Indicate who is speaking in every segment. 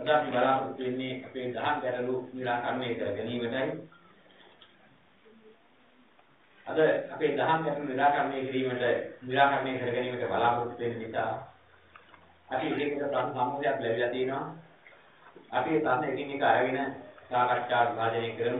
Speaker 1: අද අපි බලාපොරොත්තු වෙන්නේ අපේ දහම් ගැටලු निराකරණය කර ගැනීමටයි. අද අපේ දහම් ගැටලු निराකරණය කර ගැනීමට බලාපොරොත්තු වෙන නිසා අපි එකක ප්‍රශ්න සමූහයක් ලැබිලා තිනවා. අපි ඒ ප්‍රශ්න එකින් එක අරගෙන සාකච්ඡා විභාජනය කරමු.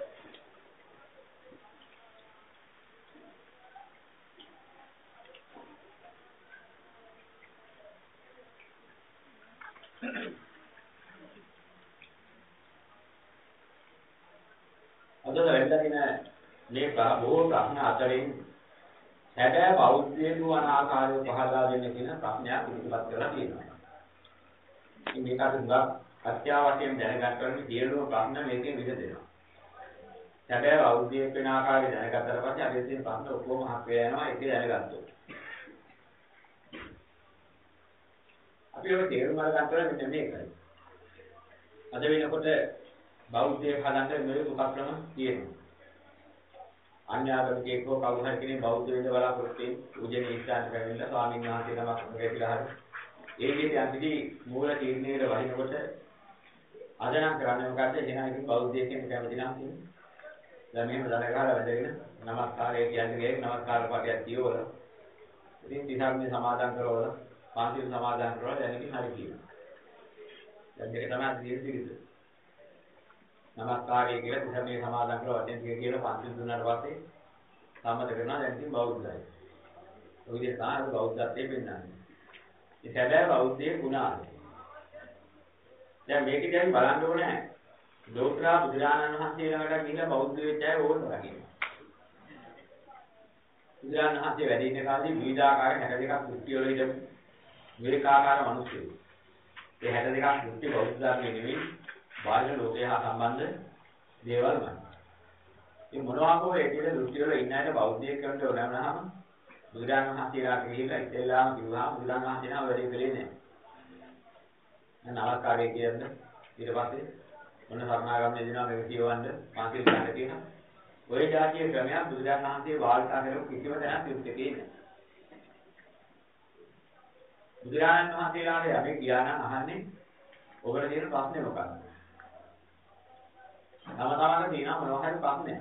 Speaker 1: අද වෙනදින මේ බොහෝ ප්‍රශ්න අතරින් හැබැයි බෞද්ධයෙකු වන ආකාරය පහදා දෙන්න කියන ප්‍රශ්නයක් ඉදිරිපත් කරලා තියෙනවා. මේකට හුඟක් අත්‍යවශ්‍යයෙන් දැනගන්න ඕනේ සියලුම ප්‍රශ්න මේකෙන් විසඳෙනවා. හැබැයි බෞද්ධයෙක් වෙන ආකාරය දැනගත්තට පස්සේ අපි තියෙන ප්‍රශ්න ඔක්කොම හක් වෙලා යනවා ඒක දැනගත්තොත්. අපි ඔය තේරුම් ගන්න ඕනේ මෙන්න මේකයි. අද වෙනකොට බෞද්ධයෙක් හදන්න මේ උපක්‍රම තියෙනවා. අන්‍යාගමිකයෙක් හෝ කවුරු හරි කෙනෙක් බෞද්ධ වෙන්න බලාපොරොත්තු වෙන පූජනීය ඉස්හාන කරවිලා ස්වාමීන් වහන්සේ නමක් ගැටිලා හරි ඒ විදිහට යම්කිසි මූල තීරණයකට වහිනකොට අද නම් කරන්නේ මොකද්ද? එහෙනම් ඉතින් බෞද්ධයෙක් කෙනෙක් කැමති නම් දැන් මෙහෙම දඩ ගහලා වැදගෙන නමස්කාරය කියන්නේ ගියේ නමස්කාර පාඩයක් කියවල ඉතින් තිසරණේ සමාදන් කරවල පන්සිල් සමාදන් කරවල දැන් ඉතින් හරි කියනවා. දැන් මේක තමයි ජීවිතය. නමස්කාරය කියලා තිසරණේ සමාදන් කරලා වචෙන් ටික කියලා පන්සිල් දුන්නාට පස්සේ සම්මත කරනවා දැන් ඉතින් බෞද්ධයි. ඔය විදිහට තමයි බෞද්ධත්වයේ පෙන්වන්නේ. ඒ සැබෑ බෞද්ධයේ ගුණාද. දැන් මේකදී අපි බලන්න ඕනේ ලෝකරා බුදුරජාණන් වහන්සේ ළඟට ගිහිල්ලා බෞද්ධ වෙච්ච අය ඕන රකින්න. බුදුරජාණන් වහන්සේ වැඩ ඉන්න කාලේ විවිධාකාර 62ක් දෘෂ්ටි වල ඉඳන් විවිධාකාර මිනිස්සු. ඒ 62ක් දෘෂ්ටි බෞද්ධ ධර්මයේ නෙවෙයි බාහිර ලෝකය හා සම්බන්ධ දේවල්මයි. මේ මොනවා හෝ ඒ විදිහට දෘෂ්ටි වල ඉන්න අයට බෞද්ධයෙක් වෙන්න ඕන නම් බුදුරජාණන් වහන්සේලාට ගිහිල්ලා ඉස්සෙල්ලාම කිව්වහම බුදුරජාණන් වහන්සේ නම වැඩි කලේ නැහැ. නමස්කාරය කියන්නේ ඊට පස්සේ මොන සරණාගමනේ දිනවා මේක කියවන්න මාසිල් ගන්න තියෙනවා. ඔය જાතිය ක්‍රමයක් බුදුරජාණන් වහන්සේ වාල්තා කරපු කිසිම තැනක් තිබෙන්නේ නැහැ. බුදුරජාණන් වහන්සේලාට යමෙක් ගියා නම් අහන්නේ ඔබට තියෙන ප්‍රශ්නේ මොකක්ද? තම තමන්ට තියෙන මොනවා හරි ප්‍රශ්නයක්.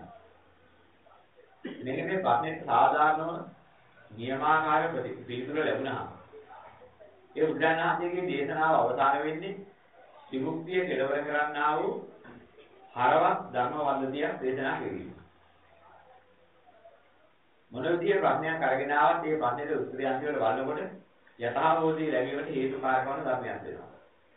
Speaker 1: මේකේ ප්‍රශ්නේ සාධාරණව නියමාකාර පිළිතුර ලැබුණා. ඒ බුදුරජාණන් වහන්සේගේ දේශනාව අවසාන වෙන්නේ විමුක්තිය කෙලවර කරන්නා වූ හරවත් ධර්ම වන්දතියක් දේශනා කිරීම. මොන විදිහේ ප්‍රශ්නයක් අරගෙන ආවත් ඒ ප්‍රශ්නෙට උත්තරය අන්තිමට බලනකොට යථාභෝධය ලැබීමට හේතුකාරක වන ධර්මයක් වෙනවා.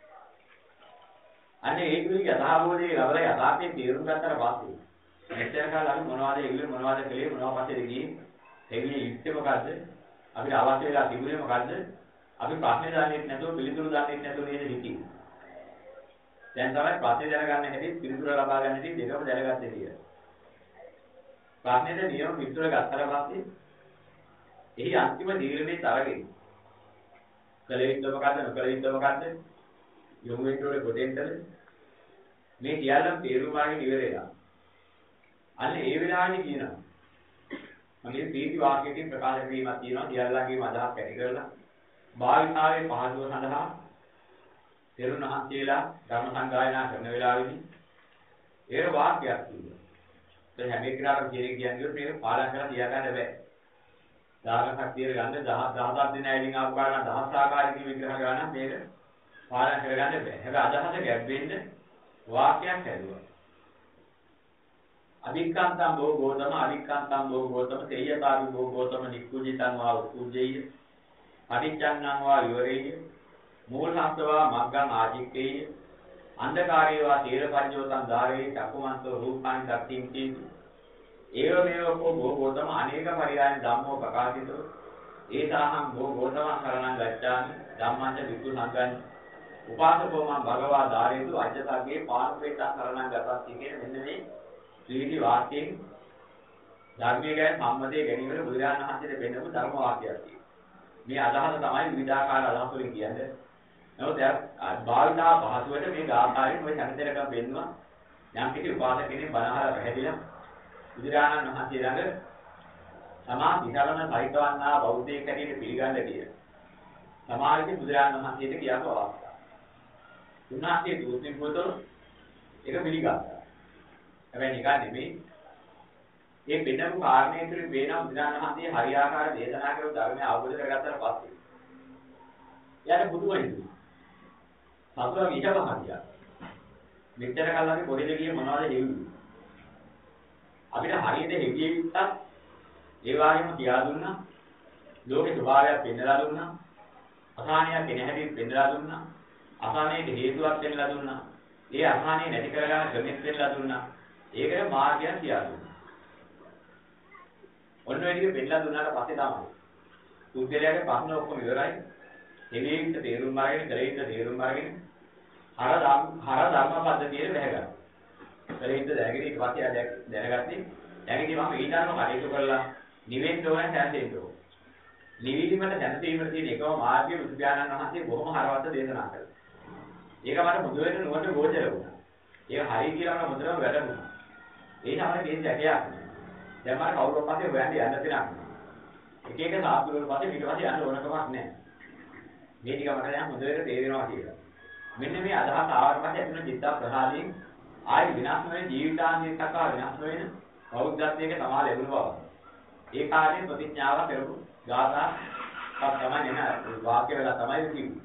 Speaker 1: අනේ ඒ කිවි යථාභෝධය ලැබලා යථාර්ථයේ තේරුම් ගන්නතර පස්සේ මෙච්චර කාලෙ අපි මොනවද ඉන්නේ මොනවද කලේ මොනවද පස්සේ ගියේ එන්නේ යුක්තිය මොකද්ද? අපිට අවශ්‍ය වෙලා තිබුණේ මොකද්ද? අපි ප්‍රශ්නේ දන්නේ නැතුව පිළිතුරු දන්නේ නැතුව නේද හිටියේ. දැන් තමයි ප්‍රශ්නේ දැනගන්න හැටි පිළිතුර ලබා ගන්න හැටි දෙකම දැනගත්තේ කියලා. ප්‍රශ්නේට නියම පිළිතුර ගත්තට පස්සේ එහි අන්තිම තීරණේ තරගෙන කලින්ද මොකද්ද නොකලින්ද මොකද්ද යොමු වෙන්න ඕනේ කොටෙන්ද මේ කියලාම තේරුම් ගන්න ඉවරේලා. අන්න ඒ වෙලාවේදී කියනවා මගේ ප්‍රීති වාක්‍යයෙන් ප්‍රකාශ කිරීමක් තියෙනවා සියල්ලන්ගේම අදහස් ඇති කරලා භාවිතාවේ පහසුව සඳහා තෙරුණ වහන්සේලා ධර්ම සංගායනා කරන වෙලාවේදී ඒක වාක්‍යයක් තියෙනවා. ඒ හැම එකකටම කියන්නේ මේක පාලන කරලා තියාගන්න බෑ. දාන ශක්තිය ගන්න 10,000ක් දින ඇලින් ආපු ගාන 1000 ආකාරයකින් විග්‍රහ කරනවා මේක පාලන කරගන්න බෑ. හැබැයි අදහස ගැබ් වෙන්න වාක්‍යයක් හැදුවා. අවික්කාන්තං බෝ ගෝතම අවික්කාන්තං බෝ ගෝතම තේයතාවි බෝ ගෝතම නික්කුජිතං වා උපුජ්ජේය පටිච්චන්නං වා විවරේය මූලහස්තවා මග්ගං ආජික්කේය අන්ධකාරේවා තේර පරිජෝතං ධාරේ චක්කුමන්තෝ රූපානි දක්ඛින්ති ඒවමේව කෝ බෝ ගෝතම අනේක පරියායන ධම්මෝ ප්‍රකාශිතෝ ඒතාහං බෝ ගෝතම සරණං ගච්ඡාමි ධම්මංච වික්ඛු සංඝං උපාසකෝ මං භගවා ධාරේතු අජ්ජතගේ පාණුපේත සරණං ගතස්සි කියන මෙන්න මේ ත්‍රිවිධ වාක්‍යයෙන් ධර්මයේ ගැන සම්මතයේ ගැනීමට බුදුරජාණන් වහන්සේට වෙන්නම ධර්ම වාක්‍යයක් තියෙනවා. මේ අදහස තමයි විවිධාකාර අදහස් වලින් කියන්නේ. නමුත් දැන් භාවිතා පහසුවට මේ ගාථාවෙන් ඔය හැමතැනකම වෙන්නවා. යම් කිසි උපාසක කෙනෙක් බණහලා පැහැදිලා බුදුරජාණන් වහන්සේ ළඟ තමා විතරණ සහිතවන්නා බෞද්ධයෙක් හැටියට පිළිගන්න කියලා. සමාජයේ බුදුරජාණන් වහන්සේට කියව අවස්ථාව. උන්වහන්සේ දූතින් පොතෝ ඒක පිළිගත්තා. හැබැයි නිකන් නෙමෙයි. මේ වෙනම කාරණේ තුළ වේනම් බුදුරජාණන් වහන්සේ හරියාකාර දේශනා කරපු ධර්මය අවබෝධ කරගත්තාට පස්සේ යාට බුදු වෙන්නේ. සතුරා විචවහදියා. මෙච්චර කල් අපි කොහෙද ගියේ මොනවද හෙව්වේ? අපිට හරියට හෙවියේ විත්තක් ඒ වගේම කියා දුන්නා. ලෝකේ ස්වභාවයක් පෙන්වලා දුන්නා. අසහනයක් එන හැටි පෙන්වලා දුන්නා. අසහනයේ හේතුවක් පෙන්වලා දුන්නා. ඒ අසහනය නැති කරගන්න ක්‍රමෙත් පෙන්වලා දුන්නා. ඒකට මාර්ගයක් කියා දුන්නා. ඔන්න ඔය ටික පෙන්වලා දුන්නාට පස්සේ තමයි පුද්ගලයාගේ ප්‍රශ්න ඔක්කොම ඉවරයි. හෙවියට තේරුම් අරගෙන කරේට තේරුම් අරගෙන හර ධර්ම පද්ධතියේ වැහගන්න. කරේට දැනගෙන ඊට පස්සේ ආ දැනගත්තේ දැනගෙන මම ඊටාරම කටයුතු කරලා නිවෙන්න ඕන සැලසෙන්න ඕන. නිවිලිමට දැනසීමට තියෙන එකම මාර්ගය බුදුපියාණන් වහන්සේ බොහොම හරවත් දේශනා කළා. ඒක මට මුද වෙන නුවණ ගෝචර වුණා. ඒක හරි කියලා මම මුදලම වැටුණා. ඒ තමයි තියෙන දැකයක්. දැන් මම කවුරුත් පස්සේ හොයන්නේ යන්න දෙයක්. එක එක සාස්ත්‍ර වල පස්සේ ඊට පස්සේ යන්න ඕන කමක් නැහැ. මේ ටික මට දැන් මුද වෙන තේරෙනවා කියලා. මෙන්න මේ අදහස ආවට පස්සේ අපිට චිත්ත ප්‍රහාදයෙන් ආයි විනාශ වෙන ජීවිතාන්තයක් දක්වා විනාශ වෙන බෞද්ධත්වයේ සමාල ලැබුණ බව. ඒ කාර්යයේ ප්‍රතිඥාව කරපු ගාථා තමයි නේද වාක්‍ය වල තමයි කිව්වේ.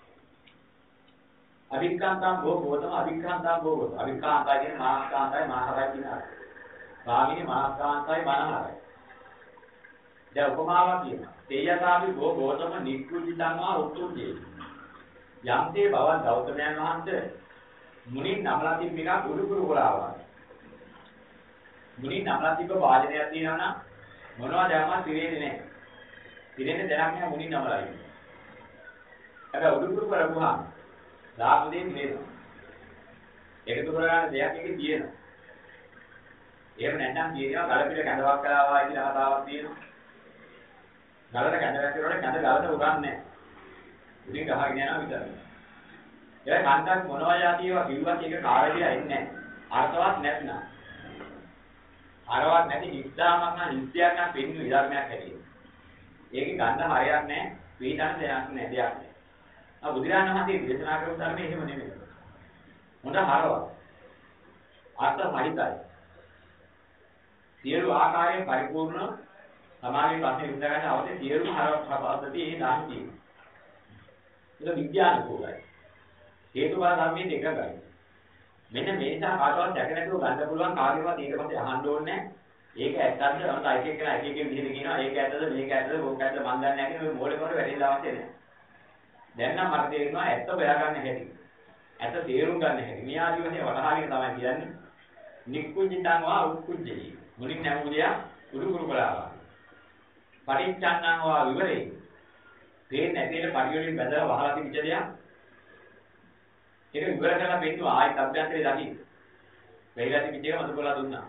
Speaker 1: අවික්ඛාන්තං භෝගෝතම අවික්ඛාන්තං භෝගෝත. අවික්ඛාන්තය කියන්නේ මානස්කාන්තයි මානහරයි කියන අර්ථය. ස්වාමීනි මානස්කාන්තයි මානහරයි. දැන් උපමාවක් කියනවා. තේයතාවි භෝගෝතම නික්කුජිතංවා උත්තුජේ. යම්තේ බව ගෞතමයන් වහන්සේ මුනින් නමලා තිබ්බ එක උඩුකුරු කරාවා. මුනින් නමලා තිබ්බ වාදනයක් තියෙනවා නම් මොනවද යමක් පිරෙන්නේ නැහැ. පිරෙන්නේ දැනක් නෑ මුනින් නමලා ඉන්නේ. හැබැයි උඩුකුරු කරපුවාම දාපු දෙයක් නෙවෙයි. එකතු කරගන්න දෙයක් එකේ තියෙනවා. එහෙම නැත්නම් කියනවා ගල පිට කැඳවක් කලාවා කියලා කතාවක් තියෙනවා. ගලට කැඳ වැක්කනකොට කැඳ ගලට උරන්නේ නැහැ. උඩින් ගහගෙන යනවා විතරයි. ඒක කන්ටක් මොනවා යතියවා කිව්වත් ඒක කාර්යය එන්නේ නැහැ. අර්ථවත් නැත්නම්. අරවත් නැති නිස්සාමක් නම් නිත්‍යයක් නම් පෙන්වු ධර්මයක් හැටියට. ඒකේ ගන්න හරයක් නැහැ. වේදන දෙයක් නැහැ. බුදුරජාණන් වහන්සේ දේශනා කරපු ධර්මයේ එහෙම නෙමෙයි. හොඳ හරවක්. අර්ථ සහිතයි. සියලු ආකාරයෙන් පරිපූර්ණ සමාගයේ ප්‍රශ්න විසඳ ගන්න අවශ්‍ය සියලු හරවක් පද්ධතිය ඒ දාන්න තියෙනවා. ඒක විද්‍යානුකූලයි. හේතුඵල ධර්මයේ එකගයි. මෙන්න මේ නිසා කාටවත් දැක නැතුව ගන්න පුළුවන් කාගෙවත් ඊට පස්සේ අහන්න ඕනේ නැහැ. ඒක ඇත්තද? අර එක එක කෙනා එක එක විදිහට කියනවා. ඒක ඇත්තද මේක ඇත්තද මොකක් ඇත්තද මන් දන්නේ නැහැ කියන ඔය මොලේ මොලේ වැටෙන්න අවශ්‍ය නැහැ. දැන් නම් මට තේරෙනවා ඇත්ත හොයා ගන්න හැටි. ඇත්ත තේරුම් ගන්න හැටි. මේ ආදි වශයෙන් වටහාගෙන තමයි කියන්නේ. නික්කුජිතං වා උක්කුජ්ජේ. මුලින් නැමුදියා උඩුකුරු කළා. පටිච්චන්නං වා විවරේ. තේන්නේ නැතිල පරිවලින් බැදලා වහලා තිබිච්ච දෙයක්. ඒක විවර කරලා බෙන්නවා ආයෙත් අභ්‍යන්තරේ දකින්න. වෙයිලා තිබිච්ච එක මතු කරලා දුන්නා.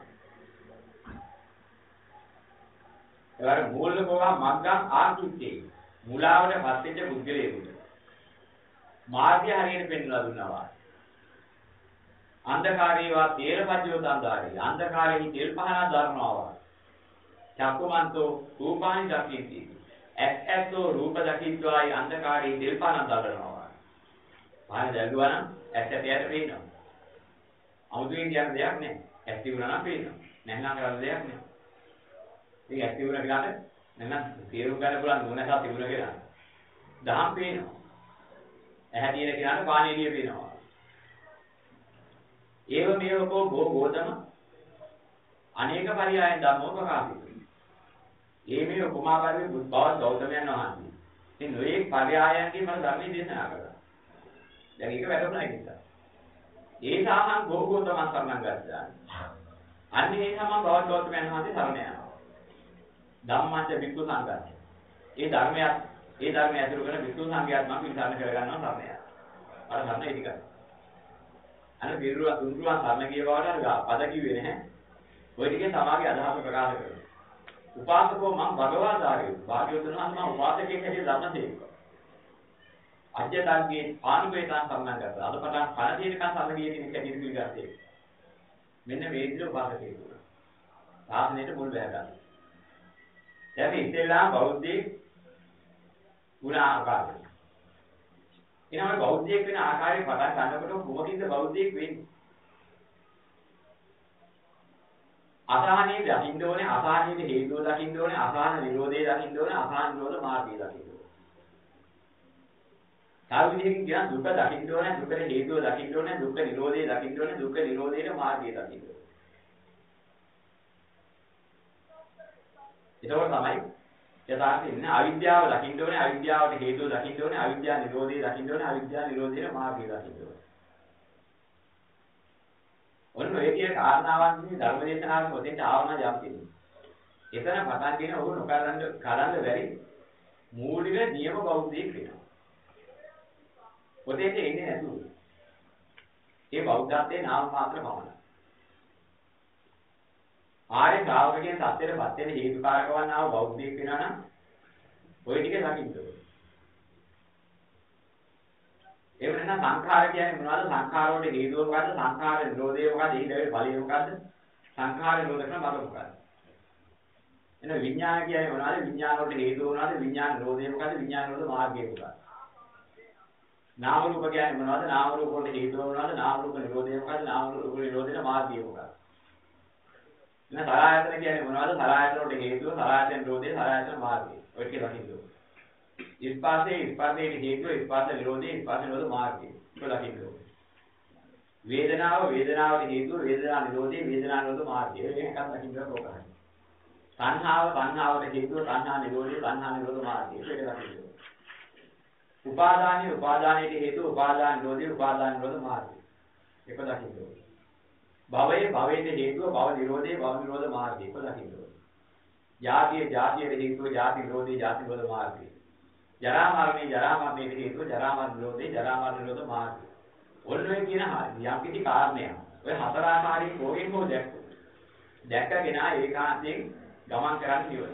Speaker 1: ඒවර මූලිකව මග්ගං ආකිත්තේ. මුලාවට පස්සෙච්ච පුද්ගලයෙකුට මාර්ගය හරියට පෙන්වලා දුන්නවා. අන්ධකාරේවා තේරපජ්ජෝතන්දාරි. අන්ධකාරෙහි තෙල් පහනා දරනවා. චක්කුමන්තෝ රූපානි දකිති. ඇත්තෝ රූප දකිද්වායි අන්ධකාරෙහි තෙල් පහනා දරනවා. පහන දැල්ුවා නම් ඇත්ත පියට පේනවා. අමුතුවෙන් කියන දෙයක් නෑ. ඇත්ත තිබුණා නම් පේනවා. නැත්නම් කරන්න දෙයක් නෑ. ඒක ඇත්ත තිබුණා කියලාට නැත්නම් තේරුම් ගන්න පුළුවන් නුවණක් තිබුණා කියලා. දහම් පේනවා. ඇහැ තියෙන කෙනාට පාණීලිය පේනවා. ඒව මේවකෝ ගෝතම අනේක පරියායන් ධම්මෝ ප්‍රකාශිතයි. ඒ මේ උපමාකාරී බුද්ධ ගෞතමයන් වහන්සේ. ඉතින් ඔය පරියායන්ගේ මම ධර්මයේ දේශනා කළා. දැන් ඒක වැරදුනා ඒක නිසා. ඒ සාහන් ගෝතම සම්මන් ගත්තා. අන්නේ ඒ සමන් බවත් ගෞතමයන් වහන්සේ සරණ යනවා. ධම්මංච වික්ඛු සංඝාත. ඒ ධර්මය ඇතුළු කරන වික්ඛු සංඝයාත් මම විචාරණ කරගන්නවා සරණ යනවා. අර සරණ ඒ ටිකයි. අර පිරුවා තුන්රුවන් සරණ ගිය බවට අර පද කිව්වේ නැහැ. ওই ටිකේ සමාගයේ අදහස ප්‍රකාශ කරනවා. උපාසකෝ මම භගවාදාරිය. භාග්‍යවතුන් වහන්සේ මම උපාසකයෙක් හැටියට ධර්ම සේවක. අජ්ජතන්ගේ පාණුවේතන් සම්මන් ගත්තා. අද පටන් පණ තියෙනකන් සරණ ගියේ කෙනෙක් හැටියට පිළිගත්තේ. මෙන්න මේ විදිහට උපාසකයෙක් වුණා. සාසනයට මුල් බැහැ ගන්න. දැන් ඉතින්ලා බෞද්ධ ගුණ ආකාරය. එහෙනම් බෞද්ධයෙක් වෙන ආකාරය පටන් ගන්නකොට කොහොමද බෞද්ධයෙක් වෙන්නේ? අසහනයේ දකින්න ඕනේ, අසහනයේ හේතුව දකින්න ඕනේ, අසහන නිරෝධය දකින්න ඕනේ, අසහන නිරෝධ මාර්ගය දකින්න ඕනේ. සාවිදිකෙන් කියන දුක දකින්න ඕනේ, දුකට හේතුව දකින්න ඕනේ, දුක නිරෝධය දකින්න ඕනේ, දුක නිරෝධයේ මාර්ගය දකින්න ඕනේ. ඒකවල තමයි යථාර්ථය ඉන්නේ අවිද්‍යාව දකින්න ඕනේ, අවිද්‍යාවට හේතුව දකින්න ඕනේ, අවිද්‍යාව නිරෝධය දකින්න ඕනේ, අවිද්‍යාව නිරෝධයේ මාර්ගය දකින්න ඕනේ. ඔන්න ඔය කියන කාරණාවන් මේ ධර්ම දේශනාවෙන් ඔතෙන්ට ආවම යම් කෙනෙක්. එතන පටන් ගෙන ඔහු කරන්න බැරි මූලික නියම බෞද්ධයෙක් වෙනවා. ඔතෙන්ට එන්නේ නැතුව. ඒ බෞද්ධත්වයේ නාම මාත්‍ර පමණයි. ආර්ය ශ්‍රාවකයන් සත්‍යයටපත් වෙන හේතුකාරක වන්නා වූ බෞද්ධයෙක් වෙනවා නම් ඔය ටික දකින්න ඕනේ. ඒ වෙනනම් සංඛාර කියන්නේ මොනවද? සංඛාර වලට හේතුව මොකද්ද? සංඛාර නිරෝධය මොකද්ද? ඊළඟට ඵලය මොකද්ද? සංඛාර නිරෝධ කරන බල මොකද්ද? එන විඥාන කියන්නේ මොනවද? විඥාන වලට හේතුව මොනවද? විඥාන නිරෝධය මොකද්ද? විඥාන නිරෝධ මාර්ගය මොකද්ද? නාම රූප කියන්නේ මොනවද? නාම රූප වලට හේතුව මොනවද? නාම රූප නිරෝධය මොකද්ද? නාම රූප නිරෝධයේ මාර්ගය මොකද්ද? එන සලආයතන කියන්නේ මොනවද? සලආයතන වලට හේතුව, සලආයතන නිරෝධය, සලආයතන මාර්ගය. ඔය ටික දකින්න ඕනේ. ස්පර්ශයේ ස්පර්ශ නිරෝධයේ ස්පර්ශ නිරෝධ මාර්ගය. ඒක දකින්න ඕනේ. වේදනාවට හේතුව, වේදනා නිරෝධයේ වේදනා නිරෝධ මාර්ගය. ඒක එකක් දකින්න ඕනේ. තණ්හාවට හේතුව, තණ්හා නිරෝධයේ තණ්හා නිරෝධ මාර්ගය. ඒක දකින්න ඕනේ. උපාදානයට හේතුව, උපාදාන නිරෝධයේ උපාදාන නිරෝධ මාර්ගය. ඒක දකින්න ඕනේ. භවයට හේතුව, භව නිරෝධයේ භව නිරෝධ මාර්ගය. ඒක දකින්න ඕනේ. ජාතියට හේතුව, ජාති නිරෝධයේ ජාති නිරෝධ මාර්ගය. ජරා මරණයේ හේතුව, ජරා මරණ නිරෝධයේ ජරා මරණ නිරෝධ මාර්ගය. ඔන්න ඔය කියන යම් කිසි කාරණයක්. ඔය හතර ආකාරයෙන් කෝගෙන් හෝ දැක්කගෙන ඒකාන්තයෙන් ගමන් කරන්න ඉවරයි.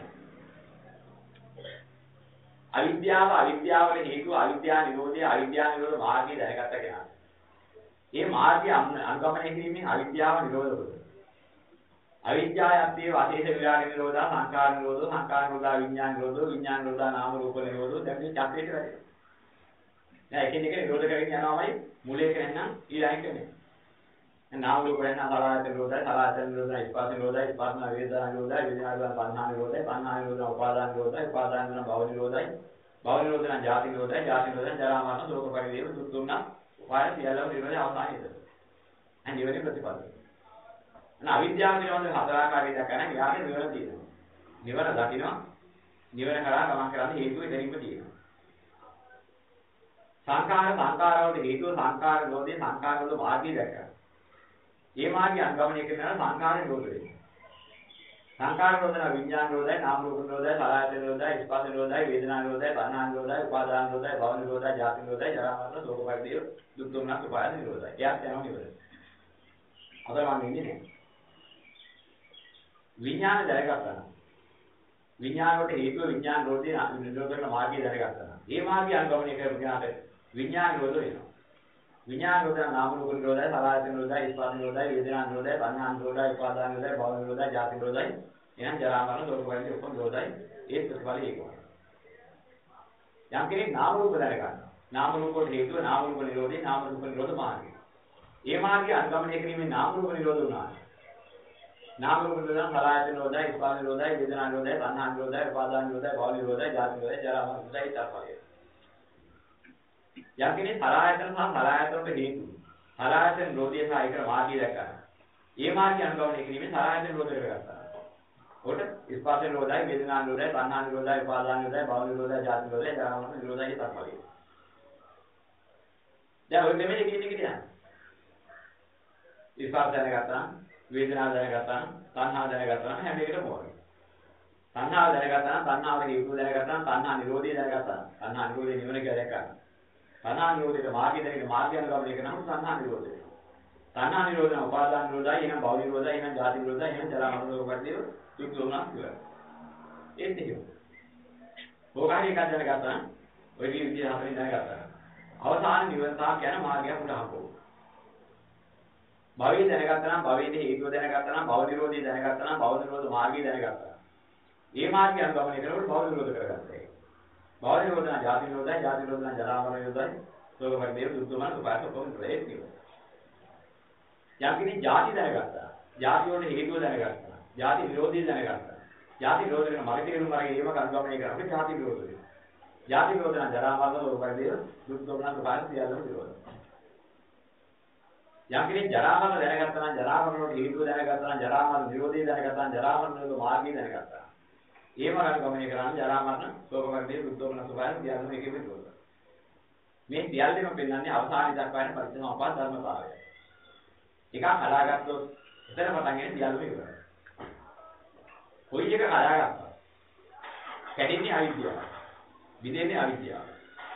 Speaker 1: අවිද්‍යාවට හේතුව, අවිද්‍යාව නිරෝධ මාර්ගය දැනගත්ත කෙනා. මේ මාර්ගය අනුගමනය කිරීමෙන් අවිද්‍යාව නිරෝධ වෙනවා. අවිද්‍යාවයන්ගේ වාදේශ විරාග නිරෝධා, සංඛාර නිරෝධෝ, සංඛාර නිරෝධා, විඥාන නිරෝධෝ, විඥාන නිරෝධා, නාම රූප නිරෝධෝ. දැන් මේ චක්‍රයට වැඩේ. දැන් එකින් එක නිරෝධ කරගෙන යනවාමයි මුලේ කරෙන්නම් ඊළඟ කරන්නේ. දැන් නාම රූප වෙන සලආයතන නිරෝධය, සලආයතන නිරෝධය, ස්පර්ශ නිරෝධය, ස්පර්ශ වේදනා නිරෝධය, වේදනා නිරෝධ පඤ්ඤා නිරෝධය, පඤ්ඤා නිරෝධ උපාදාන නිරෝධය, උපාදාන නිරෝධ භව නිරෝධය, භව නිරෝධන ජාති නිරෝධය, ජාති නිරෝධන ජරා මරණ ශෝක පරිදේව දුක් දුන්නා. වාය සියල්ලම නිරෝධය අවසානයේද. අන්න නිවනේ ප්‍රතිපදාව. අවිද්‍යාව නිරෝධ හතර ආකාරයෙන් දැක්කම යාගේ නිවන තියෙනවා. නිවන දකිනවා. නිවන කරා ගමන් කරන්නේ හේතුව දෙනින්ම තියෙනවා. සංඛාරවලට හේතුව සංඛාර නිරෝධයේ සංඛාර නිරෝධ මාර්ගය දැක්කා. මේ මාර්ගය අනුගමනය කරනවා සංඛාර නිරෝධ වෙන්නේ. සංඛාර නිරෝධන විඥාන නිරෝධය, නාම රූප නිරෝධය, සලආයතන නිරෝධය, ස්පර්ශ නිරෝධය, වේදනා නිරෝධය, තණ්හා නිරෝධය, උපාදාන නිරෝධය, භව නිරෝධය, ජාති නිරෝධය, ජරා මරණ ශෝක පරිදේව දුක් දුම්නස් උපාදාන නිරෝධය. එයාත් යනවා නිවන. අද මම ඉන්නේ නෑ. විඥාන දැනගත්තා. විඥානකට හේතුව විඥාන නිරෝධයේ නිරෝධ කරන මාර්ගය දැනගත්තා. මේ මාර්ගය අනුගමනය කරපු කෙනාට විඥාන නිරෝධ වෙනවා. විඥාන නිරෝධය නාම රූප නිරෝධය, සලආයතන නිරෝධය, ස්පර්ශ නිරෝධය, වේදනා නිරෝධය, තණ්හා නිරෝධය, උපාදාන නිරෝධය, භව නිරෝධය, ජාති නිරෝධය, එහෙනම් ජරා මරණ ශෝක පරිදේව ඔක්කොම නිරෝධය. ඒ ප්‍රතිඵලය ඒකයි. යම් කෙනෙක් නාම රූප දැනගන්නවා. නාම රූප වල හේතුව නාම රූප නිරෝධේ, නාම රූප නිරෝධ මාර්ගය. මේ මාර්ගය අනුගමනය කිරීමෙන් නාම රූප නිරෝධ වුණා. නාම රූප නිරෝධය, සලආයතන නිරෝධය, ස්පර්ශ නිරෝධය, වේදනා නිරෝධය, තණ්හා නිරෝධය, උපාදාන නිරෝධය, භව නිරෝධය, ජාති නිරෝධය, ජරා මරණ නිරෝධය ඊටපස්සේ. යම් කෙනෙක් සලආයතන සහ සලආයතන වල හේතු. සලආයතන නිරෝධය සහ ඒකට මාර්ගය දැක්කා. මේ මාර්ගය අනුගමනය කිරීමෙන් සලආයතන නිරෝධය කරගත්තා. කොට ස්පර්ශ නිරෝධය, වේදනා නිරෝධය, තණ්හා නිරෝධය, උපාදාන නිරෝධය, භව නිරෝධය, ජාති නිරෝධය, ජරා මරණ නිරෝධය ඊටපස්සේ. දැන් ඔය දෙමෙලි කියන එක කියන්නේ. ස්පර්ශ දැනගත්තා, වේදනා දැනගත්තා, තණ්හා දැනගත්තා හැම එකටම ඕනේ. තණ්හාව දැනගත්තා, තණ්හාවේ හේතු දැනගත්තා, තණ්හා නිරෝධය දැනගත්තා. තණ්හා නිරෝධය නිවන කියලා දැක්කා. තණ්හා නිරෝධයට මාර්ගය දැනගෙන මාර්ගය අනුගමනය කරනම තණ්හා නිරෝධය. තණ්හා නිරෝධන උපාදාන නිරෝධය, එහෙනම් භව නිරෝධය, එහෙනම් ජාති නිරෝධය, එහෙනම් ජරා මරණ රෝග පරිදේව දුක් දුම්නස් කියලා. ඒත් එහෙම. ඕකාරී එකක් දැනගත්තා. ඔය විදිහ හතරෙන් දැනගත්තා. අවසාන නිවන තාක් යන මාර්ගය උඩ හම්බුනේ. භවය දැනගත්තා නම් භවයේ හේතුව දැනගත්තා නම් භව නිරෝධය දැනගත්තා නම් භව නිරෝධ මාර්ගය දැනගත්තා. මේ මාර්ගය අනුගමනය කරනකොට භව නිරෝධ කරගත්තා. භව නිරෝධන ජාති නිරෝධය, ජාති නිරෝධන ජරා මරණ නිරෝධය, සෝක පරිදේව දුක් දුමන උපාස කොහොමද ප්‍රේතිය. යම් කෙනෙක් ಜಾති දැනගත්තා. ಜಾති වල හේතුව දැනගත්තා. ಜಾති විරෝධී දැනගත්තා. ಜಾති විරෝධ කරන මගේ තේරුම අරගෙන ඒව කල්පනා කරනකොට ಜಾති විරෝධ වෙනවා. ಜಾති විරෝධ නම් ජරා මරණ සෝක පරිදේව දුක් දුමන උපාස සියල්ලම විරෝධ. යම් කෙනෙක් ජරා මරණ දැනගත්තා නම් ජරා මරණ වල හේතුව දැනගත්තා නම් ජරා මරණ විරෝධී දැනගත්තා නම් ජරා මරණ වල මාර්ගය දැනගත්තා. ඒ මාර්ග ගමනය කරන්නේ ජරා මරණ සෝක පරිදේව දුක් දුමන උපාස සියල්ලම එකෙම විරෝධ. මේ සියල්ලම පෙන්වන්නේ අවසානයේ දක්වා යන පරිච්ඡේදෝපාද ධර්මතාවය. එකක් හදාගත්තොත් එතන පටන් ගන්නේ සියල්ලම ඉවරයි. කොයි එක හදාගත්තා? කැඩෙන්නේ අවිද්‍යාව. විදෙන්නේ අවිද්‍යාව.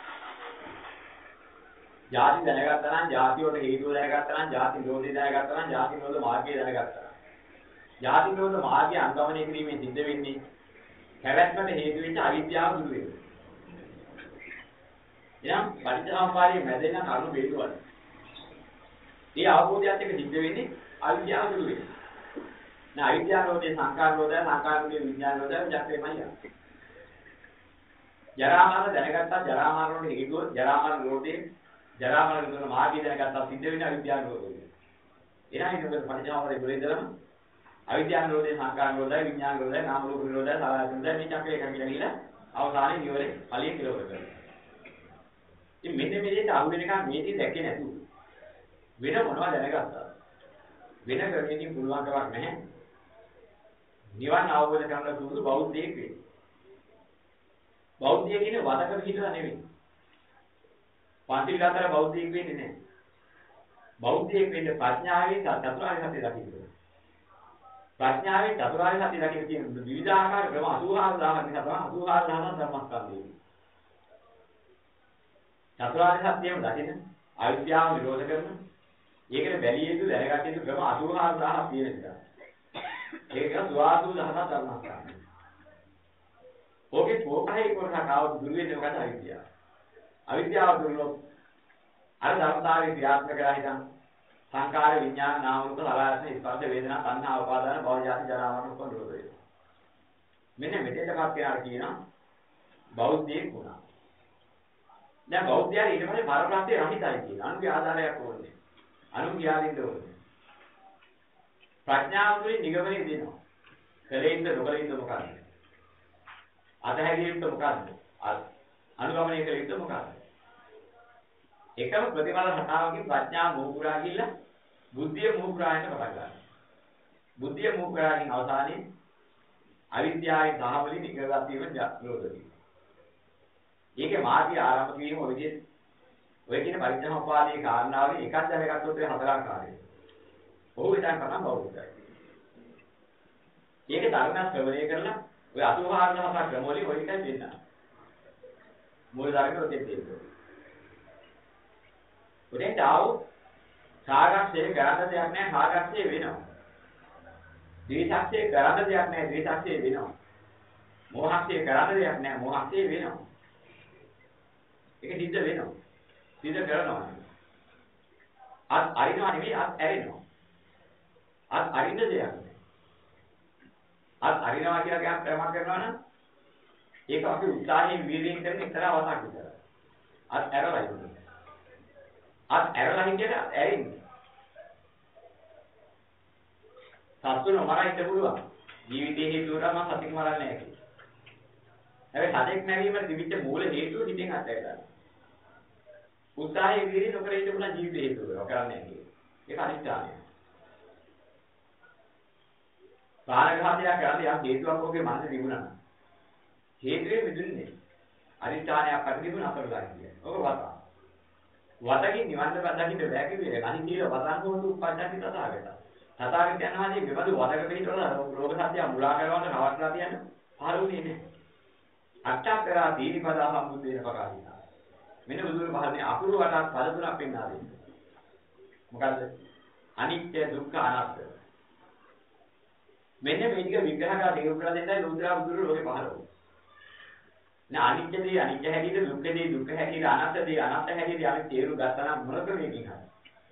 Speaker 1: ಜಾති දැනගත්තා නම් ಜಾති වලට හේතුව දැනගත්තා නම් ಜಾති විරෝධය දැනගත්තා නම් ಜಾති විරෝධ මාර්ගය දැනගත්තා. ಜಾති විරෝධ මාර්ගය අනුගමනය කිරීමෙන් සිද්ධ වෙන්නේ පැවැත්මට හේතු වෙච්ච අවිද්‍යාව දුරු වෙනවා. එනම් පටිච්චසමුප්පාදයේ මැදෙන කරුණු බෙදුවල. මේ අවබෝධයත් එක්ක සිද්ධ වෙන්නේ අවිද්‍යාව දුරු වෙනවා. නා අවිද්‍යාව රෝධේ සංකාර රෝධය සංකාර රෝධේ විඥාන රෝධය ජක්කේමයි. ජරා මරණ දැනගත්තා ජරා මරණ වල හේතුව ජරා මරණ රෝධේ ජරා මරණ වල මාර්ගය දැනගත්තා සිද්ධ වෙන්නේ අවිද්‍යාව රෝධය. එනයි නේද පටිච්චසමුප්පාදයේ බුලේදරම අවිද්‍යාව රෝධේ සංකාර රෝධය විඥාන රෝධය නාම රූප රෝධය සලආයතන මේ චක්‍රය එකක් කියලා අවසානයේ නිවරේ ඵලයේ කෙලවර කරනවා. ඉතින් මෙන්න මේකට අහු වෙනකන් මේකේ දැක්කේ නැතුව වෙන මොනවද දැනගත්තා වෙන ක්‍රමයකින් පුළුවන් කමක් නැහැ නිවන් අවබෝධ කරගන්න සුදුසු බෞද්ධයෙක් වෙන්න. බෞද්ධය කියන්නේ වදක පිටලා නෙවෙයි. පන්තිල් අතර බෞද්ධයෙක් වෙන්නේ නැහැ. බෞද්ධයෙක් වෙන්නේ ප්‍රඥාවෙන් චතුරාර්ය සත්‍ය දකින්න. ප්‍රඥාවෙන් චතුරාර්ය සත්‍ය දකින්න කියන විවිධාකාර ක්‍රම 84000ක් තියෙනවා 84000 ධර්මස්කන්ධය. චතුරාර්ය සත්‍යයම දකින්න අවිද්‍යාව නිරෝධ කරන ඒකට බැලිය යුතු දැනගත යුතු ක්‍රම 84000ක් තියෙන නිසා ඒක සුවාසු දහසක් ධර්මස්කන්ධය. ඕකේ පොකහේ කොටසක් ආව දුර වෙන්නේ මොකද අවිද්‍යාව. අවිද්‍යාව දුරුනොත් අර ධර්මතාවයේ ක්‍රියාත්මක කරලා හිටන් සංකාර විඥාන නාම රූප සලආයතන ස්පර්ශ වේදනා සංහා උපාදාන භව ජාති ජරා මරණ උපන් රෝධය. මෙන්න මෙතෙන්ටපත් වෙනාට කියනවා බෞද්ධයෙක් වුණා. දැන් බෞද්ධයන් ඊට පස්සේ මරණාන්තේ රහිතයි කියන අනුගේ ආධාරයක් ඕනේ. අනුගේ ආදින්න ඕනේ. ප්‍රඥාව තුළින් නිගමනය දෙනවා. කලෙන්ද නොකලින්ද මොකක්ද? අතහැරියෙත් මොකක්ද? අනුගමනය කළෙත් මොකක්ද? එකම ප්‍රතිඵල හටාවකින් ප්‍රඥා මෝහුරා ගිහිල්ලා බුද්ධිය මෝහුරායට පටන් ගන්නවා. බුද්ධිය මෝහුරාගෙන් අවසානයේ අවිද්‍යාවේ දහවලින් නිගමනය වීම නිරෝධයි. ඒකේ මාර්ගය ආරම්භ කිරීම ඔය විදිහට ඔය කියන පරිඥාපාදයේ කාරණාවලින් එකක් දැනගත්තොත් ඒ හතරක් කාර්යය. ඔහු ඉතින් කරන බෞද්ධයි. ඒකේ ධර්ම ශ්‍රවණය කරලා ඔය 84000 ක්‍රම වලින් ඔය එකයි දෙන්න. මූල ධර්මයේ ඔතේ තියෙනවා. උදේ තාව සාගතයේ කරන්න දෙයක් නැහැ සාගතයේ වෙනවා. ද්වේෂක්ෂයේ කරන්න දෙයක් නැහැ ද්වේෂක්ෂයේ වෙනවා. මෝහක්ෂයේ කරන්න දෙයක් නැහැ මෝහක්ෂයේ වෙනවා. ඒක සිද්ධ වෙනවා. සිද්ධ කරනවා. අත් අරිනවා නෙවෙයි අත් ඇරෙනවා. අත් අරින්න දෙයක් නෑ. අත් අරිනවා කියලා ගයක් ප්‍රමාණ කරනවා නම් ඒක අපි උත්සාහයෙන් වීර්යයෙන් කරන එක්තරා වතාවක් විතරයි. අත් ඇරලා ඉන්නේ. අත් ඇරලා හිටියට ඇරෙන්නේ. සතුන මරයින්න පුළුවන්. ජීවිතයේ හේතුවට මම සතික් මරන්නේ නැහැ කියලා. හැබැයි සතෙක් මැරීමේ තිබිච්ච මූල හේතුව හිතෙන් අත්හැරලා. උත්සාහයේ වීර්ය නොකර ඉන්න පුළුවන් ජීවිත හේතුව කරන්නේ නැහැ කියන්නේ. ඒක අනිත්‍යයි. ප්‍රාණඝාතයක් කරන්නේ යම් හේතුවක් ඔබේ මනසේ තිබුණා නම් හේතුවේ මිදුන්නේ. අනිත්‍යණයක් අතරින් අතරලා කියන්නේ. ඔක වතා. වතකින් නිවන් දකින්න බෑ කිව්වේ අනිත්‍යව වතන් කොහොමද උප්පන්නන්නේ තථාගත. තථාගත යනවාදී මෙබඳු වදක පිළිතොල රෝග සත්‍ය මුලා කරවන්න නවත්ලා තියන්න පාරුනේ නෑ. අට්ඨකරා දීනිපදා සම්බුද්ධේන පකාරිනා. මෙන්න බුදුර පහන්නේ අකුරු වටක් පද තුනක් පෙන්වා දෙන්නේ. මොකද්ද? අනිත්‍ය දුක්ඛ අනාත්ම. මෙන්න මේ ටික විග්‍රහ කරලා තේරුම් කරලා දෙන්නයි ලෝත්‍රා බුදුර ලෝකේ පහළ වුනේ. නා අනිත්‍යදී අනිත්‍ය හැටියට දුක්ඛදී දුක්ඛ හැටියට අනාත්මදී අනාත්ම හැටියට අපි තේරුම් ගත්තා නම් මොන ක්‍රමයකින් හරි.